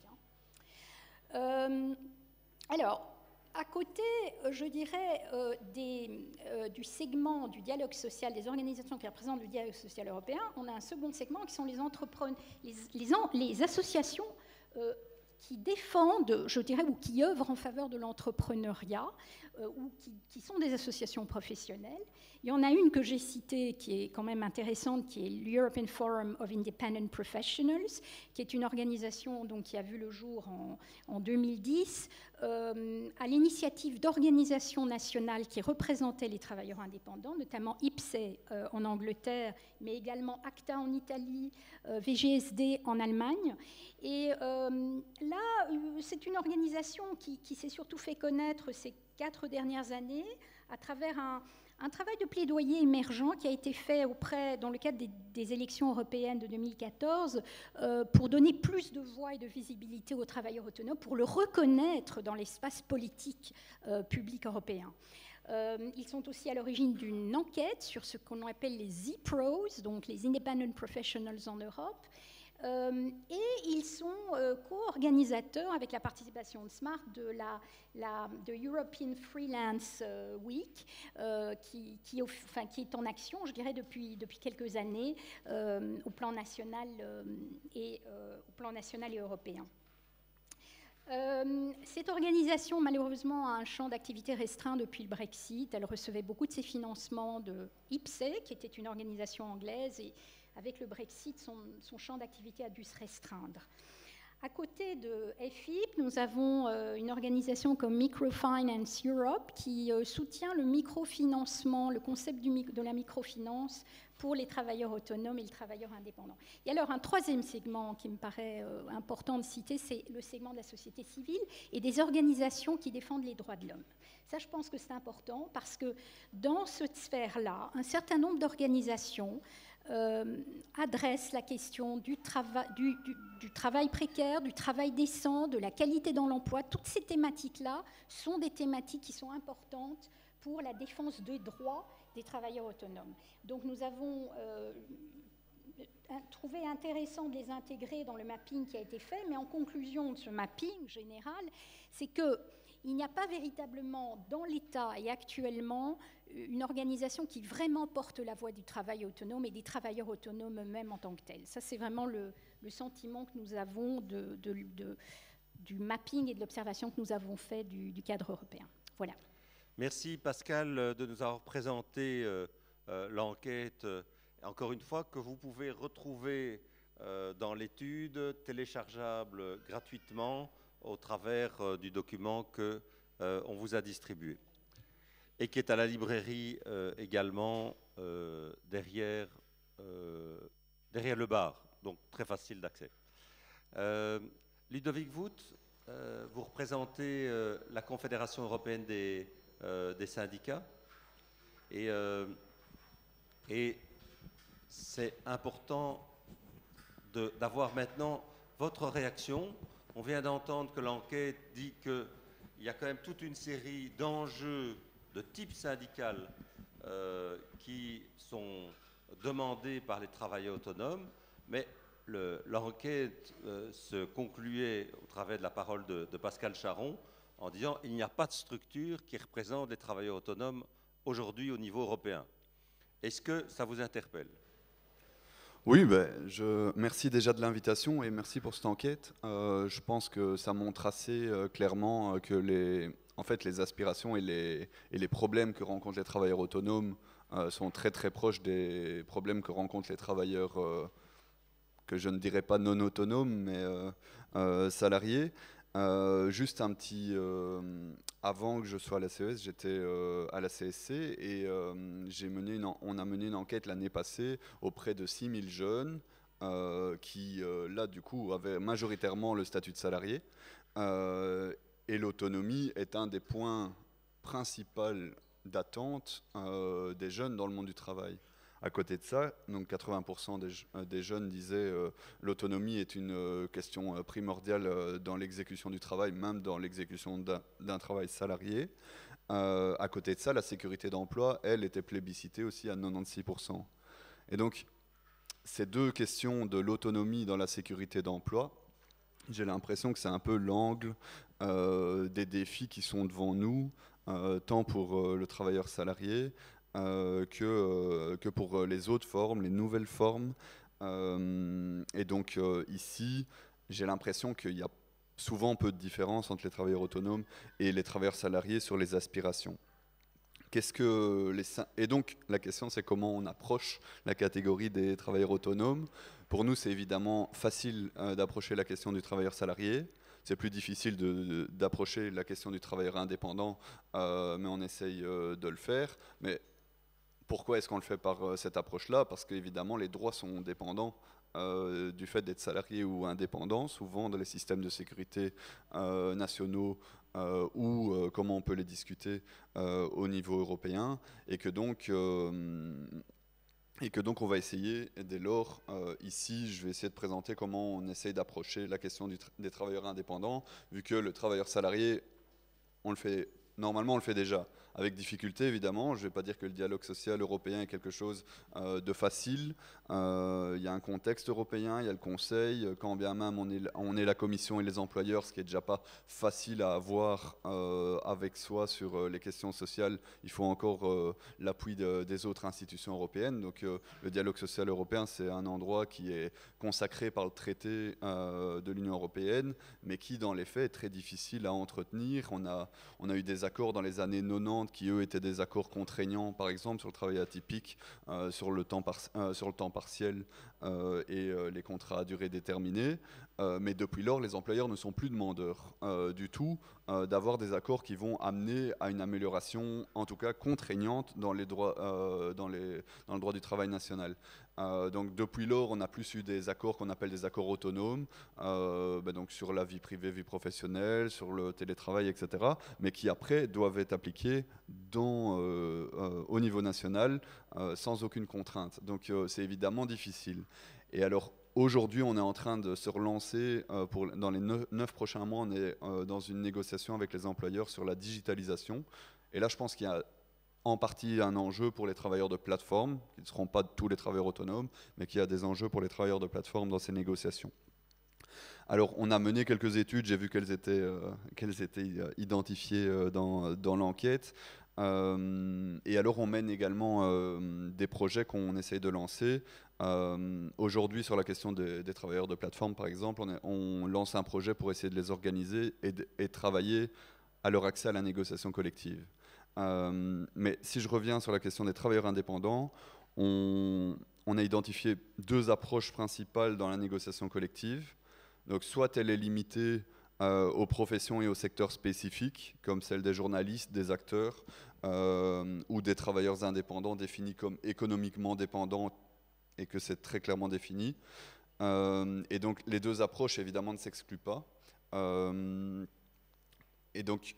Alors, à côté, je dirais, du segment du dialogue social, des organisations qui représentent le dialogue social européen, on a un second segment qui sont les associations qui défendent, je dirais, ou qui œuvrent en faveur de l'entrepreneuriat, ou qui sont des associations professionnelles. Il y en a une que j'ai citée qui est quand même intéressante, qui est l'European Forum of Independent Professionals, qui est une organisation donc, qui a vu le jour en 2010, à l'initiative d'organisations nationales qui représentaient les travailleurs indépendants, notamment IPSE en Angleterre, mais également ACTA en Italie, VGSD en Allemagne. Et là, c'est une organisation qui s'est surtout fait connaître ces 4 dernières années à travers un travail de plaidoyer émergent qui a été fait dans le cadre des élections européennes de 2014 pour donner plus de voix et de visibilité aux travailleurs autonomes, pour le reconnaître dans l'espace politique public européen. Ils sont aussi à l'origine d'une enquête sur ce qu'on appelle les E-Pros, donc les Independent Professionals en Europe. Et ils sont co-organisateurs avec la participation de SMART de European Freelance Week, qui est en action, je dirais, depuis quelques années au plan national et européen. Cette organisation, malheureusement, a un champ d'activité restreint depuis le Brexit. Elle recevait beaucoup de ses financements de IPSE, qui était une organisation anglaise, et avec le Brexit, son champ d'activité a dû se restreindre. À côté de FIP, nous avons une organisation comme Microfinance Europe qui soutient le microfinancement, le concept de la microfinance pour les travailleurs autonomes et les travailleurs indépendants. Et alors, un troisième segment qui me paraît important de citer, c'est le segment de la société civile et des organisations qui défendent les droits de l'homme. Ça, je pense que c'est important parce que dans cette sphère-là, un certain nombre d'organisations adresse la question du travail précaire, du travail décent, de la qualité dans l'emploi. Toutes ces thématiques-là sont des thématiques qui sont importantes pour la défense des droits des travailleurs autonomes. Donc nous avons trouvé intéressant de les intégrer dans le mapping qui a été fait, mais en conclusion de ce mapping général, c'est qu'il n'y a pas véritablement dans l'État et actuellement une organisation qui vraiment porte la voix du travail autonome et des travailleurs autonomes eux-mêmes en tant que tels. Ça, c'est vraiment le sentiment que nous avons du mapping et de l'observation que nous avons fait du cadre européen. Voilà. Merci Pascal de nous avoir présenté l'enquête, encore une fois, que vous pouvez retrouver dans l'étude, téléchargeable gratuitement au travers du document qu'on vous a distribué. Et qui est à la librairie également derrière le bar, donc très facile d'accès. Ludovic Voet, vous représentez la Confédération européenne des syndicats et c'est important d'avoir maintenant votre réaction. On vient d'entendre que l'enquête dit qu'il y a quand même toute une série d'enjeux de type syndical qui sont demandés par les travailleurs autonomes, mais l'enquête se concluait au travers de la parole de Pascal Charon en disant qu'il n'y a pas de structure qui représente les travailleurs autonomes aujourd'hui au niveau européen. Est-ce que ça vous interpelle ? Oui, merci déjà de l'invitation et merci pour cette enquête. Je pense que ça montre assez clairement que les aspirations et les problèmes que rencontrent les travailleurs autonomes sont très très proches des problèmes que rencontrent les travailleurs, que je ne dirais pas non autonomes, mais salariés. Juste un petit... avant que je sois à la CES, j'étais à la CSC et on a mené une enquête l'année passée auprès de 6000 jeunes qui, là, du coup, avaient majoritairement le statut de salarié. Et l'autonomie est un des points principaux d'attente des jeunes dans le monde du travail. À côté de ça, donc 80% des jeunes disaient l'autonomie est une question primordiale dans l'exécution du travail, même dans l'exécution d'un travail salarié. À côté de ça, la sécurité d'emploi, elle, était plébiscitée aussi à 96%. Et donc, ces deux questions de l'autonomie dans la sécurité d'emploi, j'ai l'impression que c'est un peu l'angle des défis qui sont devant nous, tant pour le travailleur salarié, que pour les autres formes, les nouvelles formes. Et donc ici, j'ai l'impression qu'il y a souvent peu de différence entre les travailleurs autonomes et les travailleurs salariés sur les aspirations. Et donc la question, c'est comment on approche la catégorie des travailleurs autonomes. Pour nous, c'est évidemment facile d'approcher la question du travailleur salarié. C'est plus difficile d'approcher la question du travailleur indépendant, mais on essaye de le faire. Mais pourquoi est-ce qu'on le fait par cette approche-là ? Parce qu'évidemment, les droits sont dépendants du fait d'être salarié ou indépendant, souvent dans les systèmes de sécurité nationaux ou comment on peut les discuter au niveau européen, et que donc on va essayer, dès lors, ici, je vais essayer de présenter comment on essaye d'approcher la question des travailleurs indépendants, vu que le travailleur salarié, normalement on le fait déjà, avec difficulté évidemment. Je ne vais pas dire que le dialogue social européen est quelque chose de facile. Il y a un contexte européen, il y a le Conseil, quand bien même on est la Commission et les employeurs, ce qui est déjà pas facile à avoir avec soi sur les questions sociales. Il faut encore l'appui des autres institutions européennes. Donc le dialogue social européen, c'est un endroit qui est consacré par le traité de l'Union européenne, mais qui dans les faits est très difficile à entretenir. On a eu des accords dans les années 90 qui eux étaient des accords contraignants, par exemple sur le travail atypique, sur le temps partiel et les contrats à durée déterminée. Mais depuis lors, les employeurs ne sont plus demandeurs du tout d'avoir des accords qui vont amener à une amélioration, en tout cas contraignante, dans le droit du travail national. Donc depuis lors, on a plus eu des accords qu'on appelle des accords autonomes, donc sur la vie privée, vie professionnelle, sur le télétravail, etc., mais qui après doivent être appliqués au niveau national sans aucune contrainte. Donc c'est évidemment difficile. Et alors aujourd'hui, on est en train de se relancer, dans les 9 prochains mois, on est dans une négociation avec les employeurs sur la digitalisation. Et là, je pense qu'il y a en partie un enjeu pour les travailleurs de plateforme, qui ne seront pas tous les travailleurs autonomes, mais qu'il y a des enjeux pour les travailleurs de plateforme dans ces négociations. Alors, on a mené quelques études, j'ai vu qu'elles étaient identifiées dans l'enquête. Et alors, on mène également des projets qu'on essaye de lancer. Aujourd'hui, sur la question des travailleurs de plateforme, par exemple, on lance un projet pour essayer de les organiser et travailler à leur accès à la négociation collective. Mais si je reviens sur la question des travailleurs indépendants, on a identifié 2 approches principales dans la négociation collective. Donc soit elle est limitée aux professions et aux secteurs spécifiques, comme celle des journalistes, des acteurs ou des travailleurs indépendants définis comme économiquement dépendants, et que c'est très clairement défini. Et donc les 2 approches évidemment ne s'excluent pas. Et donc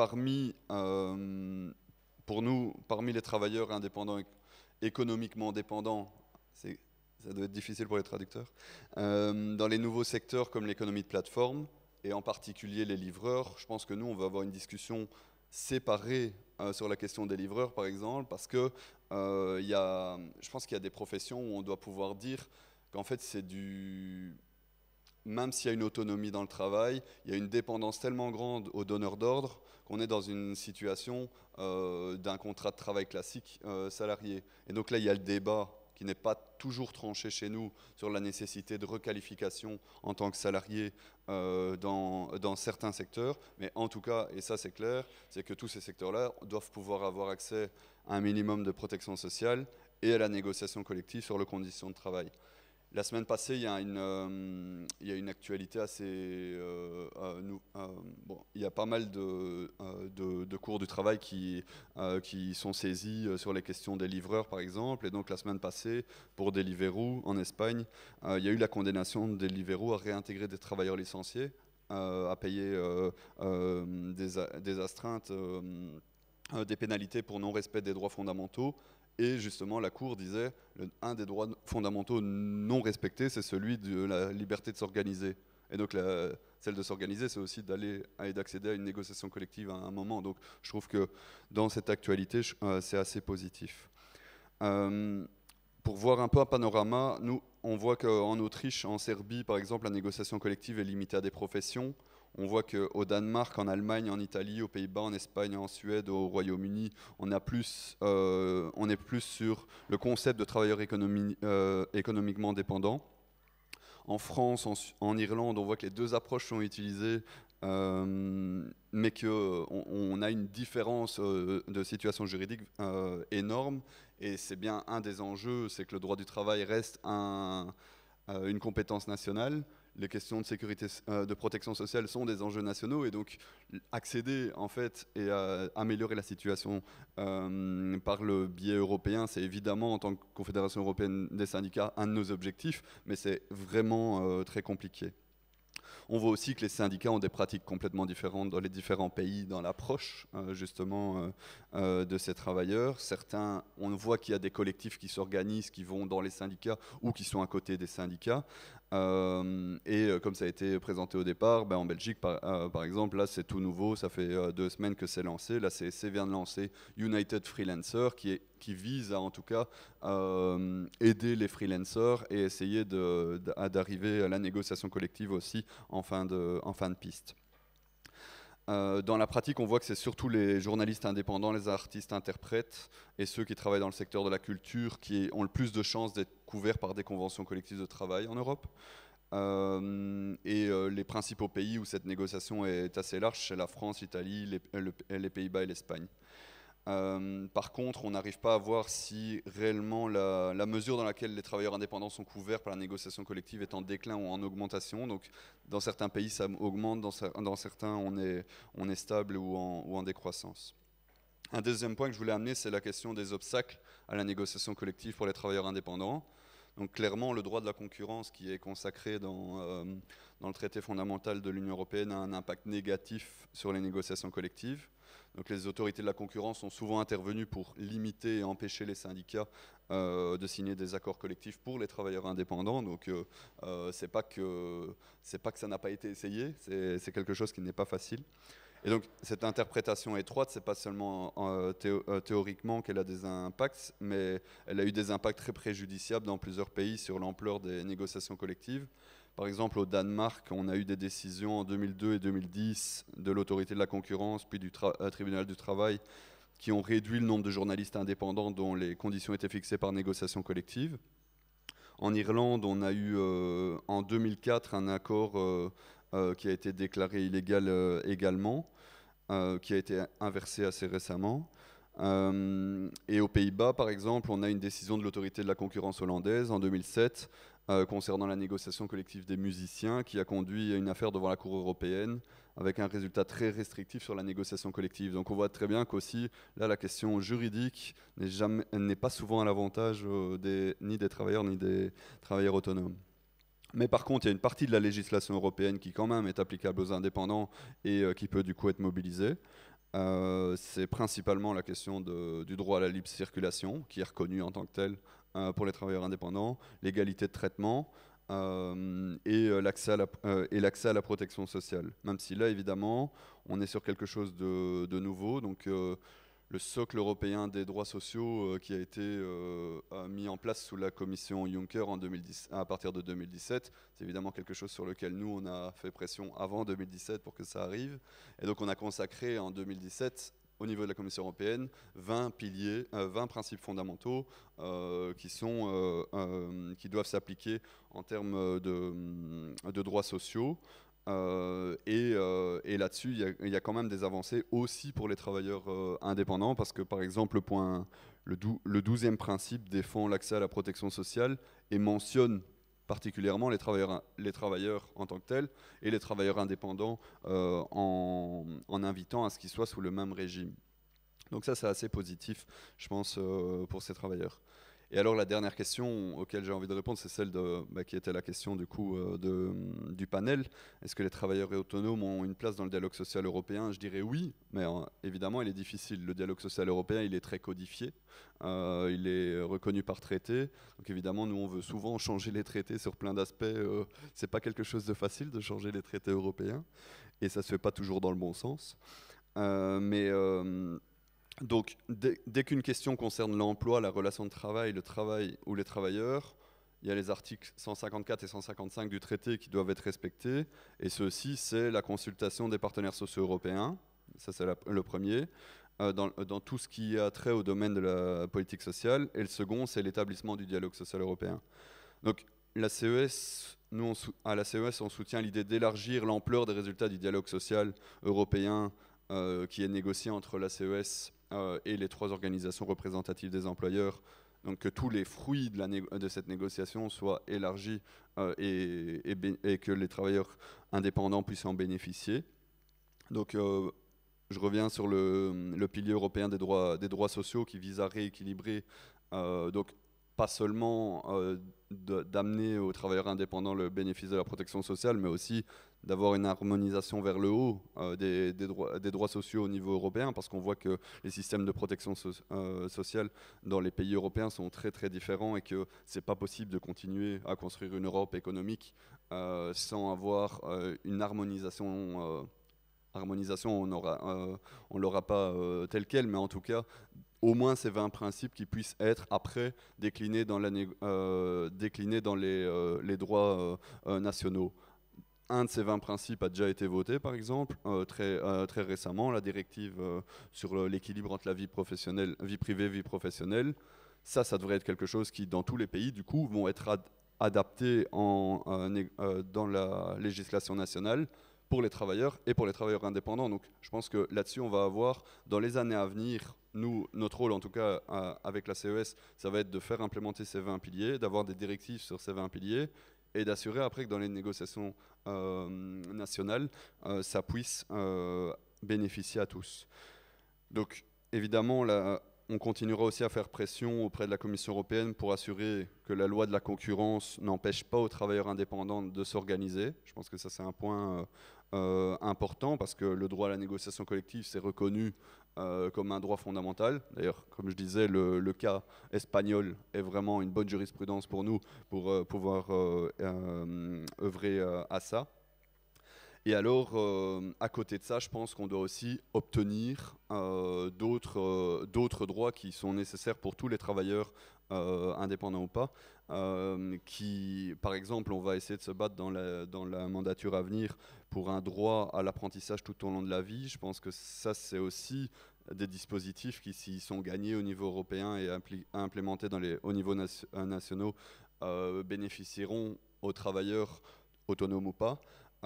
pour nous, parmi les travailleurs indépendants économiquement dépendants, ça doit être difficile pour les traducteurs, dans les nouveaux secteurs comme l'économie de plateforme, et en particulier les livreurs, je pense que nous, on va avoir une discussion séparée sur la question des livreurs, par exemple, parce que je pense qu'il y a des professions où on doit pouvoir dire qu'en fait, même s'il y a une autonomie dans le travail, il y a une dépendance tellement grande aux donneurs d'ordre qu'on est dans une situation d'un contrat de travail classique salarié. Et donc là, il y a le débat qui n'est pas toujours tranché chez nous sur la nécessité de requalification en tant que salarié dans certains secteurs. Mais en tout cas, et ça c'est clair, c'est que tous ces secteurs-là doivent pouvoir avoir accès à un minimum de protection sociale et à la négociation collective sur les conditions de travail. La semaine passée, il y a une actualité assez... il y a pas mal de cours du travail qui sont saisis sur les questions des livreurs, par exemple. Et donc, la semaine passée, pour Deliveroo, en Espagne, il y a eu la condamnation de Deliveroo à réintégrer des travailleurs licenciés, à payer des astreintes, des pénalités pour non-respect des droits fondamentaux. Et justement, la Cour disait, un des droits fondamentaux non respectés, c'est celui de la liberté de s'organiser. Et donc, celle de s'organiser, c'est aussi d'accéder à une négociation collective à un moment. Donc, je trouve que dans cette actualité, c'est assez positif. Pour voir un peu un panorama, nous, on voit qu'en Autriche, en Serbie, par exemple, la négociation collective est limitée à des professions. On voit qu'au Danemark, en Allemagne, en Italie, aux Pays-Bas, en Espagne, en Suède, au Royaume-Uni, on est plus sur le concept de travailleur économiquement dépendant. En France, en Irlande, on voit que les 2 approches sont utilisées, mais qu'on a une différence de situation juridique énorme. Et c'est bien un des enjeux, c'est que le droit du travail reste une compétence nationale. les questions de sécurité, de protection sociale sont des enjeux nationaux, et donc accéder en fait et à améliorer la situation par le biais européen, c'est évidemment en tant que Confédération européenne des syndicats un de nos objectifs, mais c'est vraiment très compliqué. On voit aussi que les syndicats ont des pratiques complètement différentes dans les différents pays, dans l'approche justement de ces travailleurs. Certains, on voit qu'il y a des collectifs qui s'organisent, qui vont dans les syndicats ou qui sont à côté des syndicats. Comme ça a été présenté au départ, en Belgique par exemple, là c'est tout nouveau, ça fait 2 semaines que c'est lancé. La CSC vient de lancer United Freelancer qui vise à en tout cas aider les freelancers et essayer d'arriver à la négociation collective aussi en fin de piste. Dans la pratique, on voit que c'est surtout les journalistes indépendants, les artistes interprètes et ceux qui travaillent dans le secteur de la culture qui ont le plus de chances d'être couverts par des conventions collectives de travail en Europe. Les principaux pays où cette négociation est assez large, c'est la France, l'Italie, les Pays-Bas et l'Espagne. Par contre, on n'arrive pas à voir si réellement la mesure dans laquelle les travailleurs indépendants sont couverts par la négociation collective est en déclin ou en augmentation. Donc, dans certains pays, ça augmente, dans certains, on est stable ou en décroissance. Un deuxième point que je voulais amener, c'est la question des obstacles à la négociation collective pour les travailleurs indépendants. Donc, clairement, le droit de la concurrence qui est consacré dans le traité fondamental de l'Union européenne a un impact négatif sur les négociations collectives. Donc les autorités de la concurrence sont souvent intervenues pour limiter et empêcher les syndicats de signer des accords collectifs pour les travailleurs indépendants. Donc c'est pas que ça n'a pas été essayé, c'est quelque chose qui n'est pas facile. Et donc cette interprétation étroite, c'est pas seulement théoriquement qu'elle a des impacts, mais elle a eu des impacts très préjudiciables dans plusieurs pays sur l'ampleur des négociations collectives. Par exemple, au Danemark, on a eu des décisions en 2002 et 2010 de l'autorité de la concurrence, puis du tribunal du travail, qui ont réduit le nombre de journalistes indépendants dont les conditions étaient fixées par négociation collective. En Irlande, on a eu en 2004 un accord qui a été déclaré illégal également, qui a été inversé assez récemment. Et aux Pays-Bas, par exemple, on a une décision de l'autorité de la concurrence hollandaise en 2007 concernant la négociation collective des musiciens qui a conduit à une affaire devant la Cour européenne avec un résultat très restrictif sur la négociation collective. Donc on voit très bien qu'aussi, là, la question juridique n'est pas souvent à l'avantage ni des travailleurs ni des travailleurs autonomes. Mais par contre, il y a une partie de la législation européenne qui quand même est applicable aux indépendants et qui peut du coup être mobilisée. C'est principalement la question du droit à la libre circulation, qui est reconnu en tant que tel pour les travailleurs indépendants, l'égalité de traitement et l'accès à la protection sociale. Même si là, évidemment, on est sur quelque chose de nouveau. Donc, le socle européen des droits sociaux qui a été mis en place sous la commission Juncker à partir de 2017, c'est évidemment quelque chose sur lequel nous, on a fait pression avant 2017 pour que ça arrive. Et donc, on a consacré en 2017, au niveau de la Commission européenne, 20 principes fondamentaux qui doivent s'appliquer en termes de droits sociaux. Et là-dessus, il y a quand même des avancées aussi pour les travailleurs indépendants, parce que par exemple, le 12e principe défend l'accès à la protection sociale et mentionne particulièrement les travailleurs en tant que tels et les travailleurs indépendants en invitant à ce qu'ils soient sous le même régime. Donc ça, c'est assez positif, je pense, pour ces travailleurs. Et alors la dernière question auquel j'ai envie de répondre, c'est celle qui était la question du coup du panel. Est-ce que les travailleurs autonomes ont une place dans le dialogue social européen? Je dirais oui, mais évidemment il est difficile. Le dialogue social européen, il est très codifié, il est reconnu par traité. Donc évidemment, nous on veut souvent changer les traités sur plein d'aspects. C'est pas quelque chose de facile de changer les traités européens, et ça se fait pas toujours dans le bon sens. Donc, dès qu'une question concerne l'emploi, la relation de travail, le travail ou les travailleurs, il y a les articles 154 et 155 du traité qui doivent être respectés. Et ceci, c'est la consultation des partenaires sociaux européens. Ça, c'est le premier. Dans tout ce qui a trait au domaine de la politique sociale. Et le second, c'est l'établissement du dialogue social européen. Donc, la CES, à la CES, on soutient l'idée d'élargir l'ampleur des résultats du dialogue social européen qui est négocié entre la CES et les 3 organisations représentatives des employeurs, donc que tous les fruits de cette négociation soient élargis et que les travailleurs indépendants puissent en bénéficier. Donc je reviens sur le pilier européen des droits sociaux qui vise à rééquilibrer, donc pas seulement d'amener aux travailleurs indépendants le bénéfice de la protection sociale, mais aussi d'avoir une harmonisation vers le haut des droits sociaux au niveau européen, parce qu'on voit que les systèmes de protection sociale dans les pays européens sont très très différents et que c'est pas possible de continuer à construire une Europe économique sans avoir une harmonisation. On l'aura pas telle quelle, mais en tout cas au moins ces 20 principes qui puissent être après déclinés dans les droits nationaux. Un de ces 20 principes a déjà été voté, par exemple, très récemment, la directive sur l'équilibre entre la vie privée, vie professionnelle. Ça devrait être quelque chose qui, dans tous les pays, du coup, vont être adaptés dans la législation nationale pour les travailleurs et pour les travailleurs indépendants. Donc je pense que là-dessus, on va avoir, dans les années à venir, notre rôle en tout cas avec la CES, ça va être de faire implémenter ces 20 piliers, d'avoir des directives sur ces 20 piliers et d'assurer après que dans les négociations nationales, ça puisse bénéficier à tous. Donc évidemment, là, on continuera aussi à faire pression auprès de la Commission européenne pour assurer que la loi de la concurrence n'empêche pas aux travailleurs indépendants de s'organiser. Je pense que ça c'est un point important parce que le droit à la négociation collective c'est reconnu comme un droit fondamental. D'ailleurs, comme je disais, le cas espagnol est vraiment une bonne jurisprudence pour nous pour pouvoir œuvrer à ça. Et alors, à côté de ça, je pense qu'on doit aussi obtenir d'autres droits qui sont nécessaires pour tous les travailleurs, indépendants ou pas. Par exemple, on va essayer de se battre dans la mandature à venir pour un droit à l'apprentissage tout au long de la vie. Je pense que ça, c'est aussi des dispositifs qui, s'ils sont gagnés au niveau européen et implémentés au niveau nationaux, bénéficieront aux travailleurs autonomes ou pas.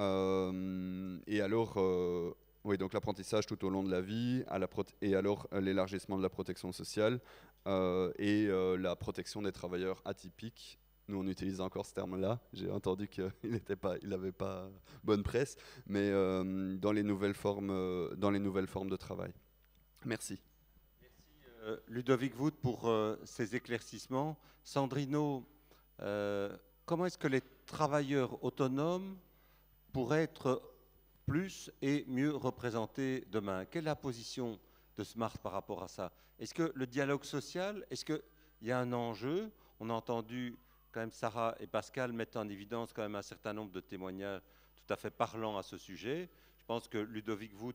Et alors, oui, donc l'apprentissage tout au long de la vie, et alors l'élargissement de la protection sociale et la protection des travailleurs atypiques. Nous, on utilise encore ce terme-là. J'ai entendu qu'il n'avait pas bonne presse, mais dans les nouvelles formes de travail. Merci. Merci Ludovic Wood pour ces éclaircissements. Sandrino, comment est-ce que les travailleurs autonomes pourraient être plus et mieux représentés demain? Quelle est la position de Smart par rapport à ça? Est-ce que le dialogue social, est-ce qu'il y a un enjeu? On a entendu quand même Sarah et Pascal mettre en évidence quand même un certain nombre de témoignages tout à fait parlants à ce sujet. Je pense que Ludovic Wood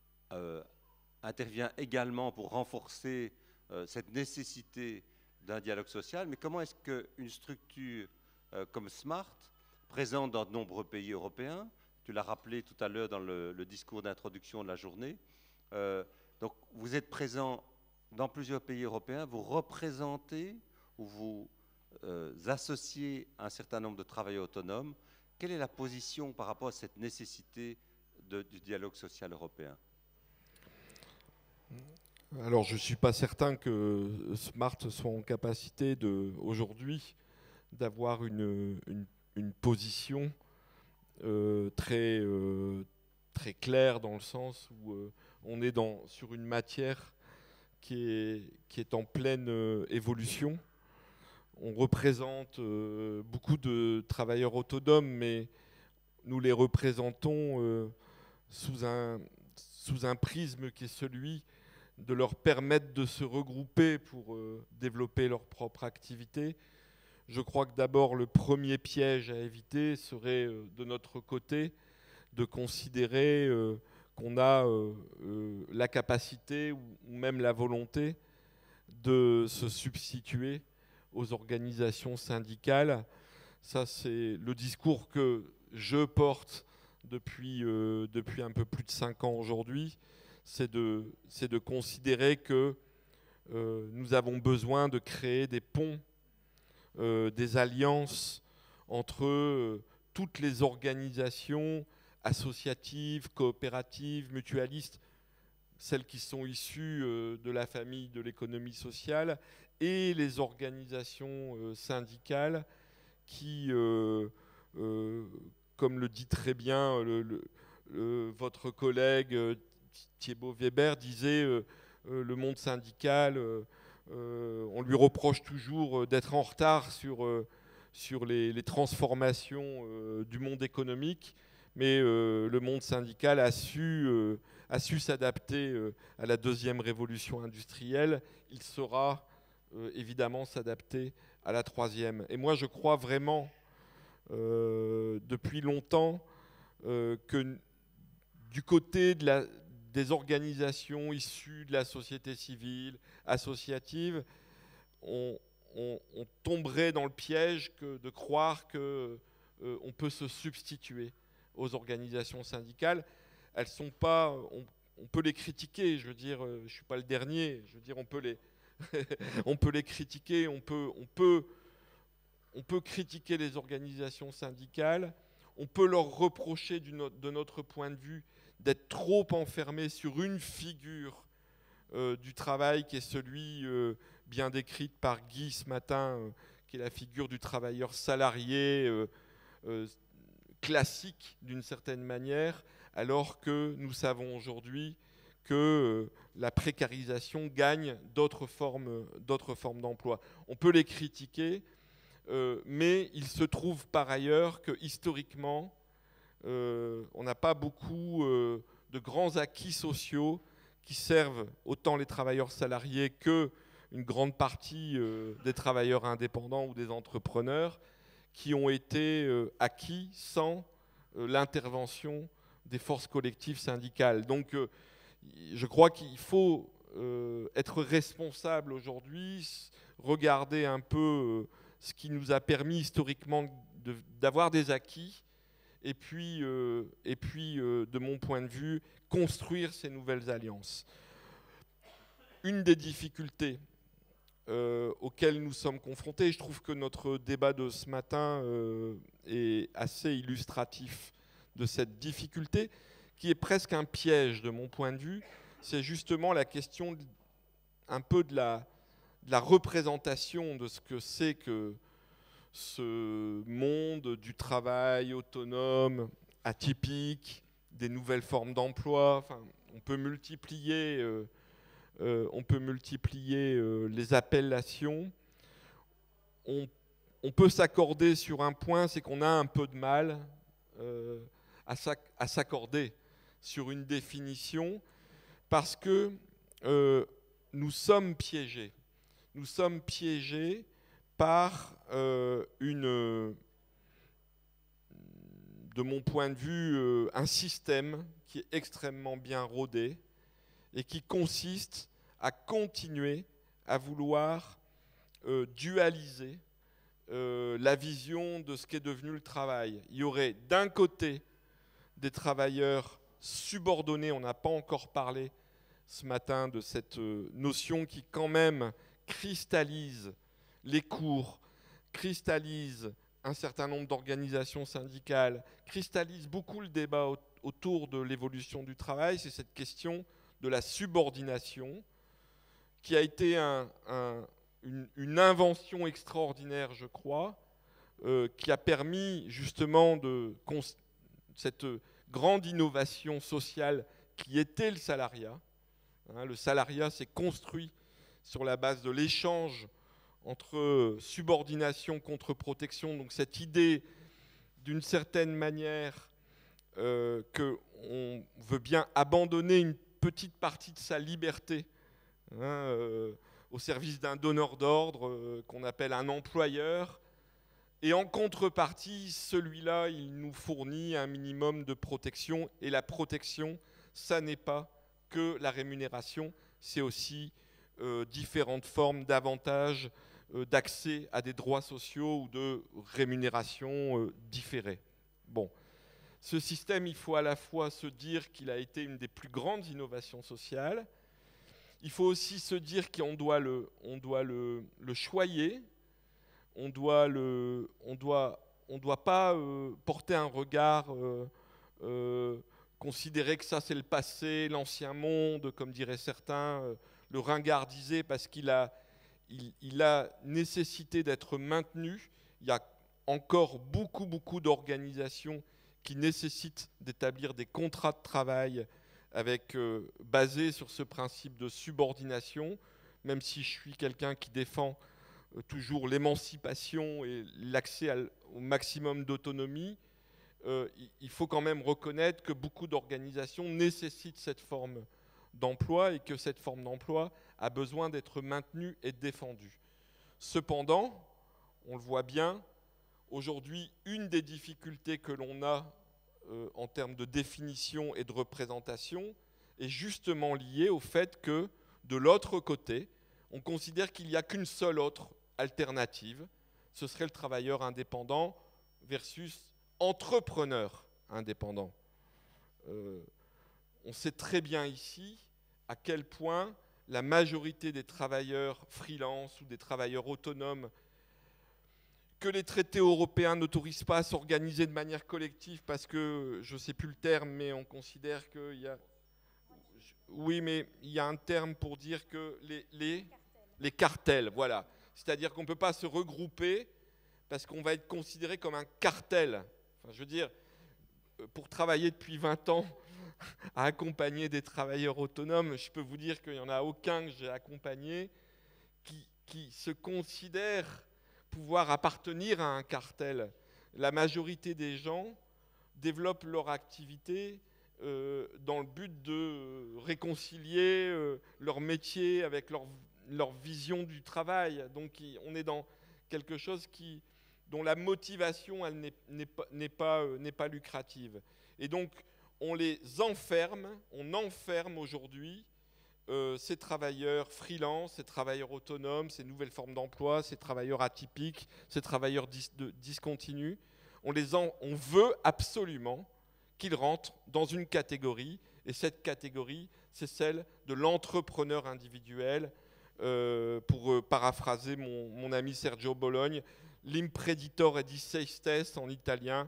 intervient également pour renforcer cette nécessité d'un dialogue social. Mais comment est-ce qu'une structure comme Smart, présente dans de nombreux pays européens, tu l'as rappelé tout à l'heure dans le discours d'introduction de la journée, donc vous êtes présent dans plusieurs pays européens, vous représentez ou vous associez un certain nombre de travailleurs autonomes. Quelle est la position par rapport à cette nécessité du dialogue social européen? Alors, je ne suis pas certain que Smart soit en capacité aujourd'hui d'avoir une position très claire, dans le sens où on est sur une matière qui est en pleine évolution. On représente beaucoup de travailleurs autonomes, mais nous les représentons sous un prisme qui est celui de leur permettre de se regrouper pour développer leur propre activité. Je crois que d'abord, le premier piège à éviter serait de notre côté de considérer qu'on a la capacité ou même la volonté de se substituer aux organisations syndicales. Ça, c'est le discours que je porte depuis un peu plus de 5 ans aujourd'hui. C'est de considérer que nous avons besoin de créer des ponts, des alliances entre toutes les organisations associatives, coopératives, mutualistes celles qui sont issues de la famille de l'économie sociale, et les organisations syndicales qui, comme le dit très bien votre collègue Thibaut Weber, disait le monde syndical, on lui reproche toujours d'être en retard sur les transformations du monde économique, mais le monde syndical a su s'adapter à la deuxième révolution industrielle. Il saura évidemment s'adapter à la troisième. Et moi, je crois vraiment, depuis longtemps, que du côté des organisations issues de la société civile, associative, on tomberait dans le piège de croire qu'on peut se substituer aux organisations syndicales. Elles sont pas... On peut les critiquer, je veux dire, je ne suis pas le dernier, je veux dire, on peut les... on peut les critiquer, on peut critiquer les organisations syndicales, on peut leur reprocher de notre point de vue d'être trop enfermés sur une figure du travail qui est celui bien décrite par Guy ce matin, qui est la figure du travailleur salarié classique d'une certaine manière, alors que nous savons aujourd'hui que la précarisation gagne d'autres formes d'emploi. On peut les critiquer, mais il se trouve par ailleurs que historiquement, on n'a pas beaucoup de grands acquis sociaux qui servent autant les travailleurs salariés que une grande partie des travailleurs indépendants ou des entrepreneurs qui ont été acquis sans l'intervention des forces collectives syndicales. Donc, je crois qu'il faut être responsable aujourd'hui, regarder un peu ce qui nous a permis historiquement d'avoir des acquis, et puis, de mon point de vue, construire ces nouvelles alliances. Une des difficultés auxquelles nous sommes confrontés, je trouve que notre débat de ce matin est assez illustratif de cette difficulté, qui est presque un piège de mon point de vue, c'est justement la question un peu de la représentation de ce que c'est que ce monde du travail autonome, atypique, des nouvelles formes d'emploi. Enfin, on peut multiplier les appellations. On peut s'accorder sur un point, c'est qu'on a un peu de mal à s'accorder sur une définition, parce que nous sommes piégés. Nous sommes piégés par de mon point de vue, un système qui est extrêmement bien rodé et qui consiste à continuer à vouloir dualiser la vision de ce qu'est devenu le travail. Il y aurait d'un côté des travailleurs subordonnés, on n'a pas encore parlé ce matin de cette notion qui quand même cristallise les cours, cristallise un certain nombre d'organisations syndicales, cristallise beaucoup le débat autour de l'évolution du travail, c'est cette question de la subordination qui a été une invention extraordinaire, je crois, qui a permis justement cette grande innovation sociale qui était le salariat. Le salariat s'est construit sur la base de l'échange entre subordination contre protection, donc cette idée d'une certaine manière qu'on veut bien abandonner une petite partie de sa liberté au service d'un donneur d'ordre qu'on appelle un employeur, et en contrepartie, celui-là, il nous fournit un minimum de protection, et la protection, ça n'est pas que la rémunération, c'est aussi différentes formes d'avantages, d'accès à des droits sociaux ou de rémunération différée. Bon. Ce système, il faut à la fois se dire qu'il a été une des plus grandes innovations sociales. Il faut aussi se dire qu'on doit le choyer. On doit pas porter un regard considérer que ça c'est le passé, l'ancien monde, comme diraient certains, le ringardiser parce qu'il a nécessité d'être maintenu. Il y a encore beaucoup d'organisations qui nécessitent d'établir des contrats de travail basés sur ce principe de subordination, même si je suis quelqu'un qui défend toujours l'émancipation et l'accès au maximum d'autonomie, il faut quand même reconnaître que beaucoup d'organisations nécessitent cette forme d'emploi et que cette forme d'emploi a besoin d'être maintenue et défendue. Cependant, on le voit bien, aujourd'hui, une des difficultés que l'on a en termes de définition et de représentation est justement liée au fait que, de l'autre côté, on considère qu'il n'y a qu'une seule autre alternative, ce serait le travailleur indépendant versus entrepreneur indépendant. On sait très bien ici à quel point la majorité des travailleurs freelance ou des travailleurs autonomes que les traités européens n'autorisent pas à s'organiser de manière collective parce que, je ne sais plus le terme, mais on considère qu'il y a... Oui, mais il y a un terme pour dire que les cartels, voilà. C'est-à-dire qu'on ne peut pas se regrouper parce qu'on va être considéré comme un cartel. Enfin, je veux dire, pour travailler depuis 20 ans à accompagner des travailleurs autonomes, je peux vous dire qu'il n'y en a aucun que j'ai accompagné qui se considère pouvoir appartenir à un cartel. La majorité des gens développent leur activité dans le but de réconcilier leur métier avec leur vision du travail. Donc on est dans quelque chose dont la motivation elle n'est pas lucrative. Et donc on enferme aujourd'hui ces travailleurs freelance, ces travailleurs autonomes, ces nouvelles formes d'emploi, ces travailleurs atypiques, ces travailleurs discontinus. On veut absolument qu'ils rentrent dans une catégorie, et cette catégorie, c'est celle de l'entrepreneur individuel. Pour paraphraser mon ami Sergio Bologne, l'imprenditore di se stesso en italien,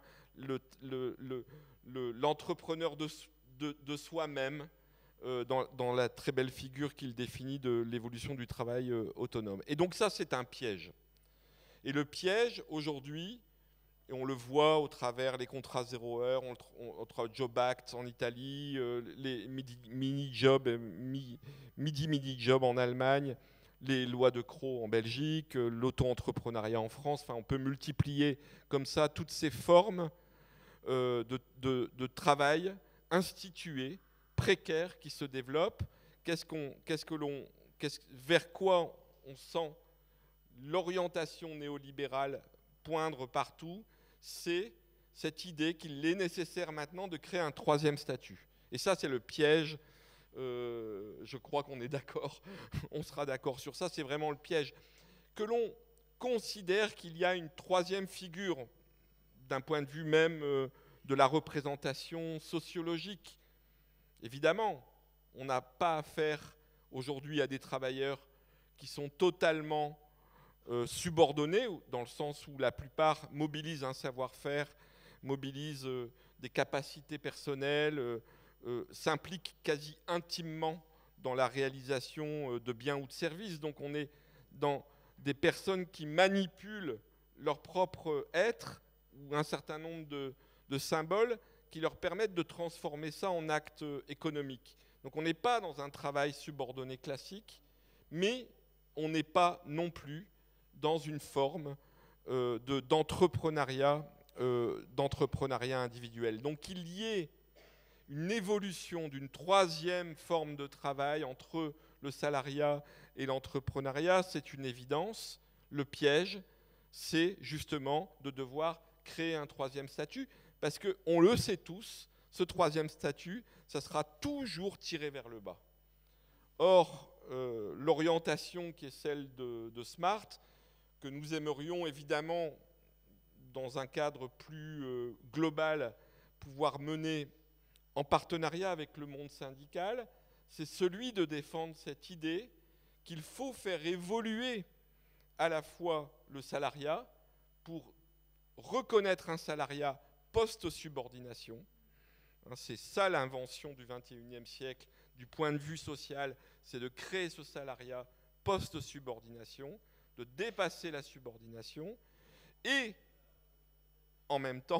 l'entrepreneur de soi-même, dans la très belle figure qu'il définit de l'évolution du travail autonome. Et donc ça, c'est un piège. Et le piège, aujourd'hui, et on le voit au travers les contrats 0 heure, au travers Job Act en Italie, les mini-jobs en Allemagne, les lois de Croo en Belgique, l'auto-entrepreneuriat en France. Enfin, on peut multiplier comme ça toutes ces formes de travail instituées, précaires, qui se développent. Vers quoi on sent l'orientation néolibérale poindre partout? C'est cette idée qu'il est nécessaire maintenant de créer un troisième statut. Et ça, c'est le piège. Je crois qu'on est d'accord, on sera d'accord sur ça, c'est vraiment le piège. Que l'on considère qu'il y a une troisième figure, d'un point de vue même de la représentation sociologique. Évidemment, on n'a pas affaire aujourd'hui à des travailleurs qui sont totalement subordonnés, dans le sens où la plupart mobilisent un savoir-faire, mobilisent des capacités personnelles, s'impliquent quasi intimement dans la réalisation de biens ou de services. Donc on est dans des personnes qui manipulent leur propre être ou un certain nombre de symboles qui leur permettent de transformer ça en acte économique. Donc on n'est pas dans un travail subordonné classique, mais on n'est pas non plus dans une forme d'entrepreneuriat individuel. Donc qu'il y ait une évolution d'une troisième forme de travail entre le salariat et l'entrepreneuriat, c'est une évidence. Le piège, c'est justement de devoir créer un troisième statut, parce qu'on le sait tous, ce troisième statut, ça sera toujours tiré vers le bas. Or, l'orientation qui est celle de Smart, que nous aimerions évidemment, dans un cadre plus global, pouvoir mener en partenariat avec le monde syndical, c'est celui de défendre cette idée qu'il faut faire évoluer à la fois le salariat pour reconnaître un salariat post-subordination, C'est ça l'invention du XXIe siècle, du point de vue social, c'est de créer ce salariat post-subordination, de dépasser la subordination et en même temps,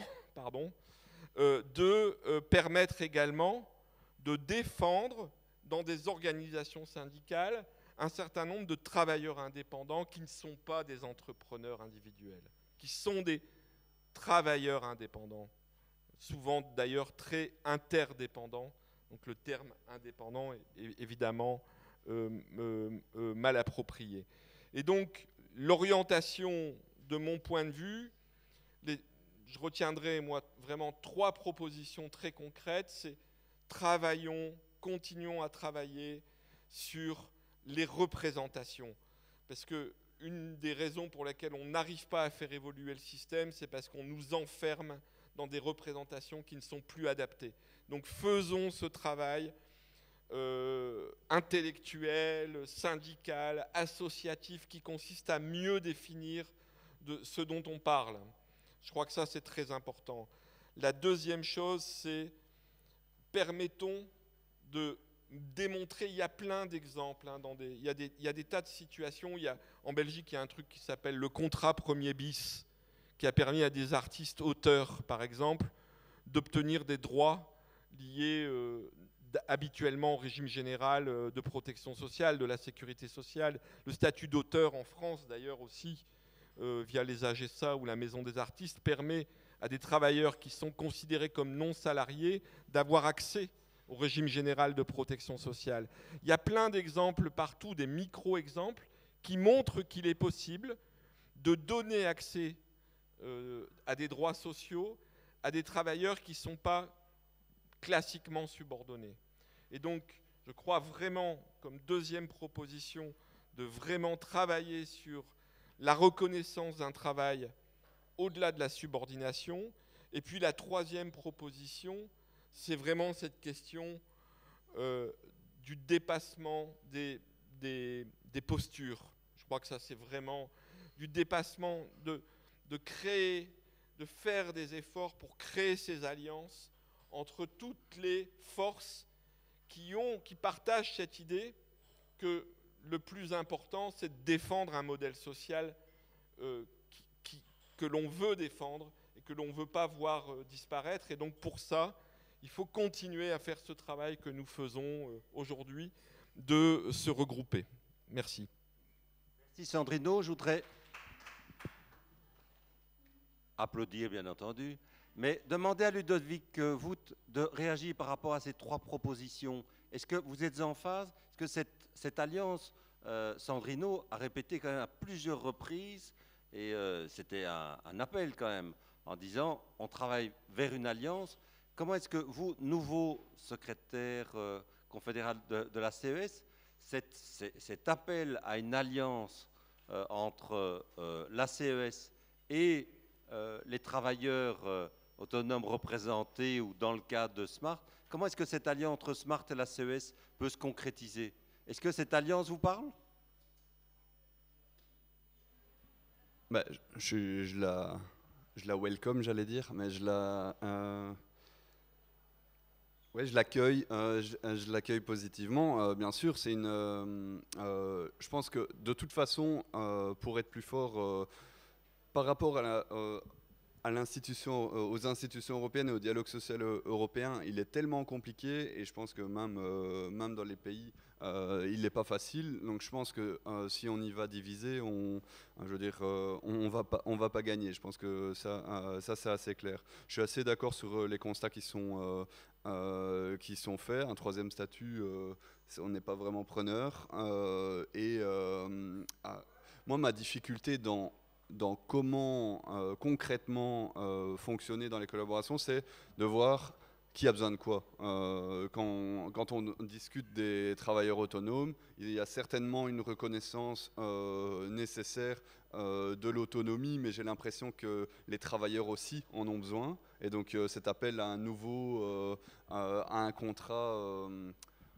de permettre également de défendre dans des organisations syndicales un certain nombre de travailleurs indépendants qui ne sont pas des entrepreneurs individuels, qui sont des travailleurs indépendants, souvent d'ailleurs très interdépendants. Donc le terme indépendant est évidemment mal approprié. Et donc l'orientation, de mon point de vue, je retiendrai moi vraiment 3 propositions très concrètes. C'est continuons à travailler sur les représentations. Parce que une des raisons pour lesquelles on n'arrive pas à faire évoluer le système, c'est parce qu'on nous enferme dans des représentations qui ne sont plus adaptées. Donc faisons ce travail intellectuel, syndical, associatif, qui consiste à mieux définir de ce dont on parle. Je crois que ça, c'est très important. La deuxième chose, c'est permettons de démontrer, il y a plein d'exemples, il y a des tas de situations. En Belgique, il y a un truc qui s'appelle le contrat premier bis, qui a permis à des artistes auteurs, par exemple, d'obtenir des droits liés habituellement au régime général de protection sociale, de la sécurité sociale. Le statut d'auteur en France, d'ailleurs aussi, via les AGSA ou la Maison des artistes, permet à des travailleurs qui sont considérés comme non salariés d'avoir accès au régime général de protection sociale. Il y a plein d'exemples partout, des micro-exemples, qui montrent qu'il est possible de donner accès à des droits sociaux à des travailleurs qui ne sont pas classiquement subordonnés. Et donc, je crois vraiment, comme deuxième proposition, de vraiment travailler sur la reconnaissance d'un travail au-delà de la subordination. Et puis la troisième proposition, c'est vraiment cette question du dépassement des postures. Je crois que ça, c'est vraiment du dépassement de créer, de faire des efforts pour créer ces alliances entre toutes les forces qui partagent cette idée que le plus important, c'est de défendre un modèle social que l'on veut défendre et que l'on ne veut pas voir disparaître. Et donc pour ça, il faut continuer à faire ce travail que nous faisons aujourd'hui, de se regrouper. Merci. Merci Sandrino. Je voudrais applaudir, bien entendu, mais demander à Ludovic Voet de réagir par rapport à ces 3 propositions. Est-ce que vous êtes en phase? Est-ce que cette alliance, Sandrino a répété quand même à plusieurs reprises, et c'était un appel quand même, en disant on travaille vers une alliance. Comment est-ce que vous, nouveau secrétaire confédéral de la CES, cet appel à une alliance entre la CES et les travailleurs autonomes représentés, ou dans le cas de Smart, comment est-ce que cette alliance entre Smart et la CES peut se concrétiser? Est-ce que cette alliance vous parle? Bah, je la welcome, j'allais dire, mais je l'accueille, je l'accueille positivement. Bien sûr, c'est je pense que de toute façon, pour être plus fort par rapport à l'institution, aux institutions européennes et au dialogue social européen, il est tellement compliqué, et je pense que même dans les pays, il n'est pas facile. Donc je pense que si on y va diviser, on va pas gagner. Je pense que ça c'est assez clair. Je suis assez d'accord sur les constats qui sont faits. Un troisième statut, on n'est pas vraiment preneur. Moi, ma difficulté dans comment concrètement fonctionner dans les collaborations, c'est de voir qui a besoin de quoi. Quand on discute des travailleurs autonomes, il y a certainement une reconnaissance nécessaire de l'autonomie, mais j'ai l'impression que les travailleurs aussi en ont besoin. Et donc cet appel à à un contrat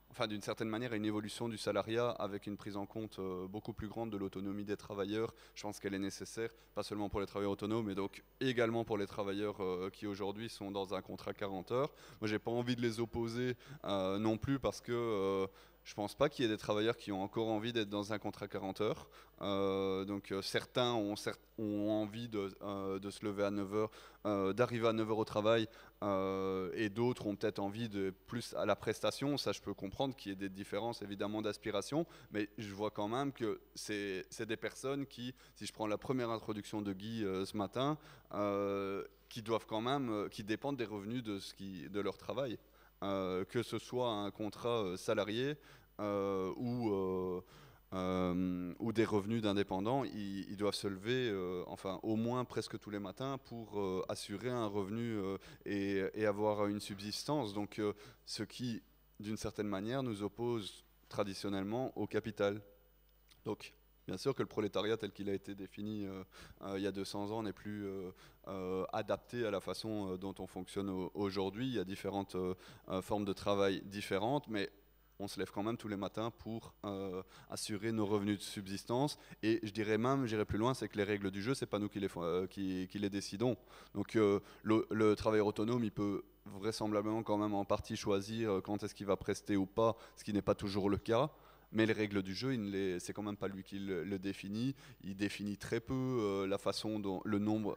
enfin d'une certaine manière, à une évolution du salariat avec une prise en compte beaucoup plus grande de l'autonomie des travailleurs. Je pense qu'elle est nécessaire, pas seulement pour les travailleurs autonomes, mais donc également pour les travailleurs qui aujourd'hui sont dans un contrat 40 heures. Moi, j'ai pas envie de les opposer non plus parce que je pense pas qu'il y ait des travailleurs qui ont encore envie d'être dans un contrat 40 heures. Donc certains ont envie de se lever à 9 heures, d'arriver à 9 heures au travail, et d'autres ont peut-être envie de plus à la prestation. Ça, je peux comprendre qu'il y ait des différences évidemment d'aspiration, mais je vois quand même que c'est des personnes qui, si je prends la première introduction de Guy ce matin, qui doivent quand même, qui dépendent des revenus de leur travail. Que ce soit un contrat salarié ou des revenus d'indépendants, ils doivent se lever enfin, au moins presque tous les matins pour assurer un revenu et avoir une subsistance. Donc, ce qui, d'une certaine manière, nous oppose traditionnellement au capital. Donc, bien sûr que le prolétariat tel qu'il a été défini il y a 200 ans n'est plus adapté à la façon dont on fonctionne aujourd'hui. Il y a différentes formes de travail différentes, mais on se lève quand même tous les matins pour assurer nos revenus de subsistance. Et je dirais même, j'irai plus loin, c'est que les règles du jeu, c'est pas nous qui les décidons. Donc le travailleur autonome, il peut vraisemblablement quand même en partie choisir quand est-ce qu'il va prester ou pas, ce qui n'est pas toujours le cas. Mais les règles du jeu, c'est quand même pas lui qui le définit. Il définit très peu la façon dont le nombre,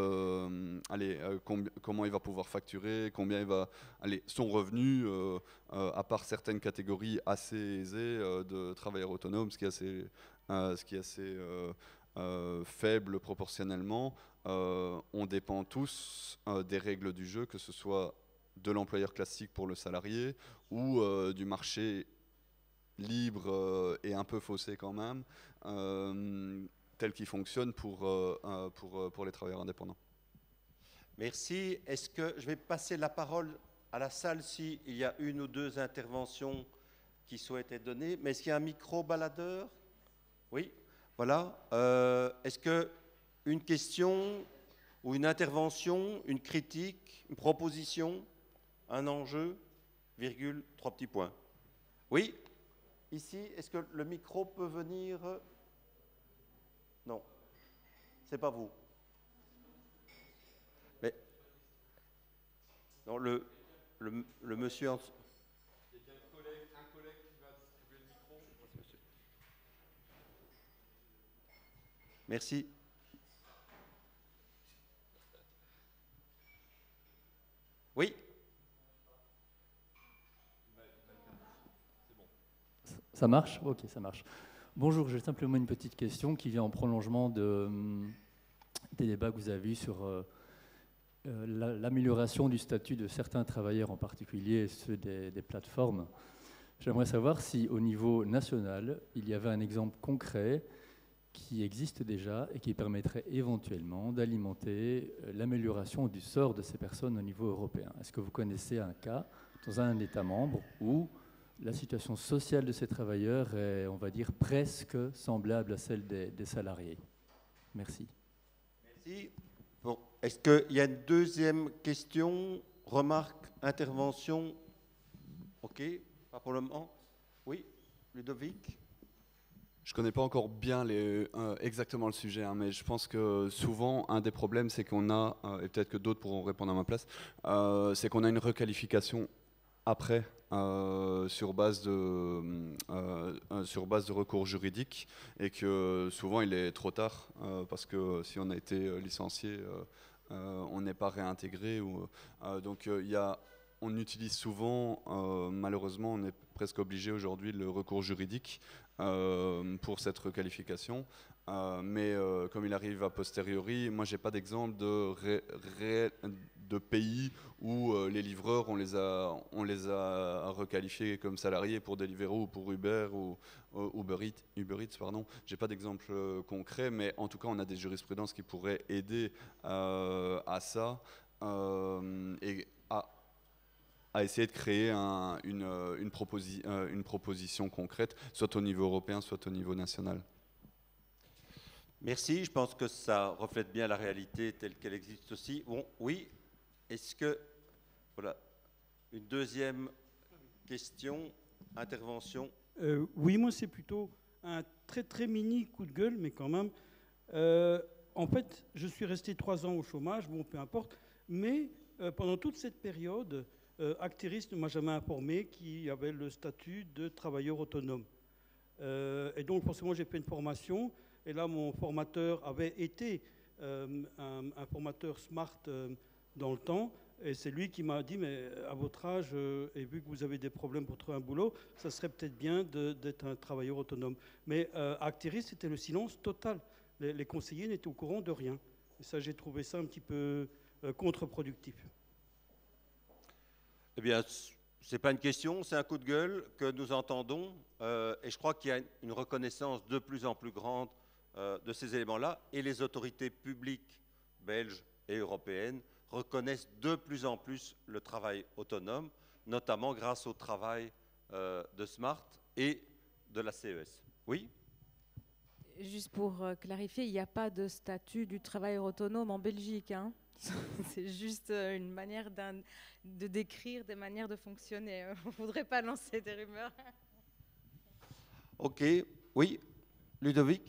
comment il va pouvoir facturer, combien il va, son revenu, à part certaines catégories assez aisées de travailleurs autonomes, ce qui est assez faible proportionnellement. On dépend tous des règles du jeu, que ce soit de l'employeur classique pour le salarié ou du marché libre et un peu faussé quand même, tel qu'il fonctionne pour les travailleurs indépendants. Merci. Est-ce que je vais passer la parole à la salle s'il y a une ou deux interventions qui souhaitent être données. Mais est-ce qu'il y a un micro-baladeur? Oui, voilà. Est-ce qu'une question ou une intervention, une critique, une proposition, un enjeu, virgule, 3 petits points. Oui? Ici, est-ce que le micro peut venir? Non, c'est pas vous. Mais non, le monsieur en dessous. Il y a un collègue qui va distribuer le micro. Merci. Oui. Ça marche? Ok, ça marche. Bonjour, j'ai simplement une petite question qui vient en prolongement des débats que vous avez eus sur l'amélioration du statut de certains travailleurs, en particulier ceux des plateformes. J'aimerais savoir si, au niveau national, il y avait un exemple concret qui existe déjà et qui permettrait éventuellement d'alimenter l'amélioration du sort de ces personnes au niveau européen. Est-ce que vous connaissez un cas dans un État membre où la situation sociale de ces travailleurs est, on va dire, presque semblable à celle des salariés? Merci. Merci. Bon, est-ce qu'il y a une deuxième question, remarque, intervention? Ok, pas pour le moment. Oui, Ludovic? Je ne connais pas encore bien exactement le sujet, hein, mais je pense que souvent, un des problèmes, c'est qu'on a, et peut-être que d'autres pourront répondre à ma place, c'est qu'on a une requalification après, sur base de recours juridiques, et que souvent il est trop tard, parce que si on a été licencié, on n'est pas réintégré. Donc on utilise souvent, malheureusement, on est presque obligé aujourd'hui le recours juridique pour cette requalification. Mais comme il arrive a posteriori, moi j'ai pas d'exemple de pays où les livreurs on les a requalifiés comme salariés pour Deliveroo ou pour Uber ou Uber Eats, pardon. J'ai pas d'exemple concret, mais en tout cas on a des jurisprudences qui pourraient aider à ça et à essayer de créer une proposition concrète, soit au niveau européen, soit au niveau national. Merci, je pense que ça reflète bien la réalité telle qu'elle existe aussi. Bon, oui, est-ce que... Voilà, une deuxième question. intervention. Oui, moi c'est plutôt un très très mini coup de gueule, mais quand même. En fait, je suis resté 3 ans au chômage, bon, peu importe, mais pendant toute cette période, Acteris ne m'a jamais informé qu'il y avait le statut de travailleur autonome. Et donc forcément j'ai fait une formation, et là mon formateur avait été un formateur smart dans le temps, et c'est lui qui m'a dit, mais à votre âge, et vu que vous avez des problèmes pour trouver un boulot, ça serait peut-être bien d'être un travailleur autonome. Mais à Acteris, c'était le silence total. Les conseillers n'étaient au courant de rien. Et ça, j'ai trouvé ça un petit peu contre-productif. Eh bien, ce n'est pas une question, c'est un coup de gueule que nous entendons. Et je crois qu'il y a une reconnaissance de plus en plus grande de ces éléments-là. Et les autorités publiques belges et européennes reconnaissent de plus en plus le travail autonome, notamment grâce au travail de Smart et de la CES. Oui ? Juste pour clarifier, il n'y a pas de statut du travailleur autonome en Belgique. Hein. C'est juste une manière de décrire des manières de fonctionner. On ne voudrait pas lancer des rumeurs. Ok, oui, Ludovic ?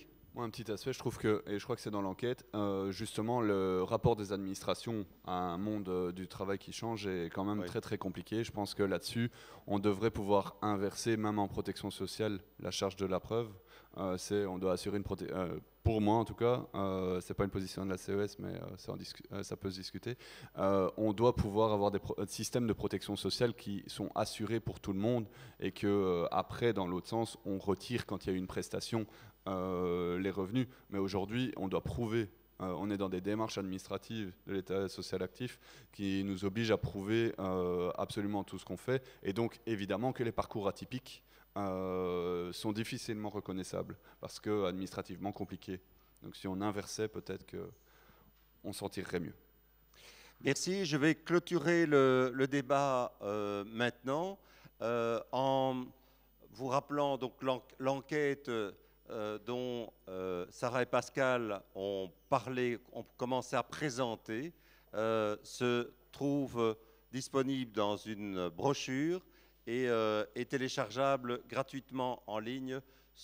Moi, un petit aspect, je trouve que, et je crois que c'est dans l'enquête, justement, le rapport des administrations à un monde du travail qui change est quand même très très compliqué. Je pense que là-dessus, on devrait pouvoir inverser, même en protection sociale, la charge de la preuve. On doit assurer une protection. Pour moi, en tout cas, c'est pas une position de la CES, mais ça peut se discuter. On doit pouvoir avoir des systèmes de protection sociale qui sont assurés pour tout le monde, et que après, dans l'autre sens, on retire quand il y a une prestation les revenus. Mais aujourd'hui, on doit prouver. On est dans des démarches administratives de l'État social actif qui nous obligent à prouver absolument tout ce qu'on fait. Et donc, évidemment, que les parcours atypiques sont difficilement reconnaissables parce que administrativement compliqués. Donc, si on inversait, peut-être qu'on s'en tirerait mieux. Merci. Je vais clôturer le débat maintenant en vous rappelant donc l'enquête dont Sarah et Pascal ont parlé, ont commencé à présenter, se trouve disponible dans une brochure et est téléchargeable gratuitement en ligne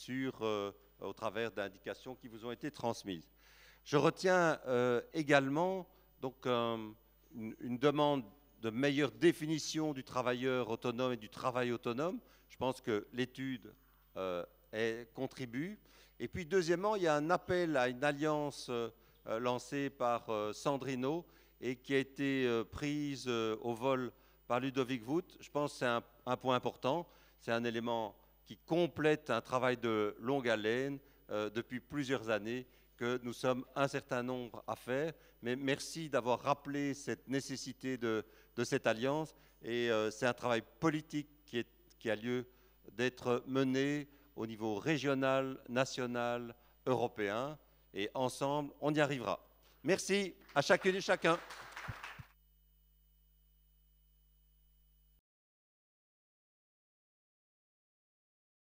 au travers d'indications qui vous ont été transmises. Je retiens également donc, une demande de meilleure définition du travailleur autonome et du travail autonome. Je pense que l'étude contribue. Et puis deuxièmement, il y a un appel à une alliance lancée par Sandrino et qui a été prise au vol par Ludovic Voet. Je pense que c'est un point important. C'est un élément qui complète un travail de longue haleine depuis plusieurs années que nous sommes un certain nombre à faire. Mais merci d'avoir rappelé cette nécessité de cette alliance. Et c'est un travail politique qui a lieu d'être mené au niveau régional, national, européen. Et ensemble, on y arrivera. Merci à chacune et chacun.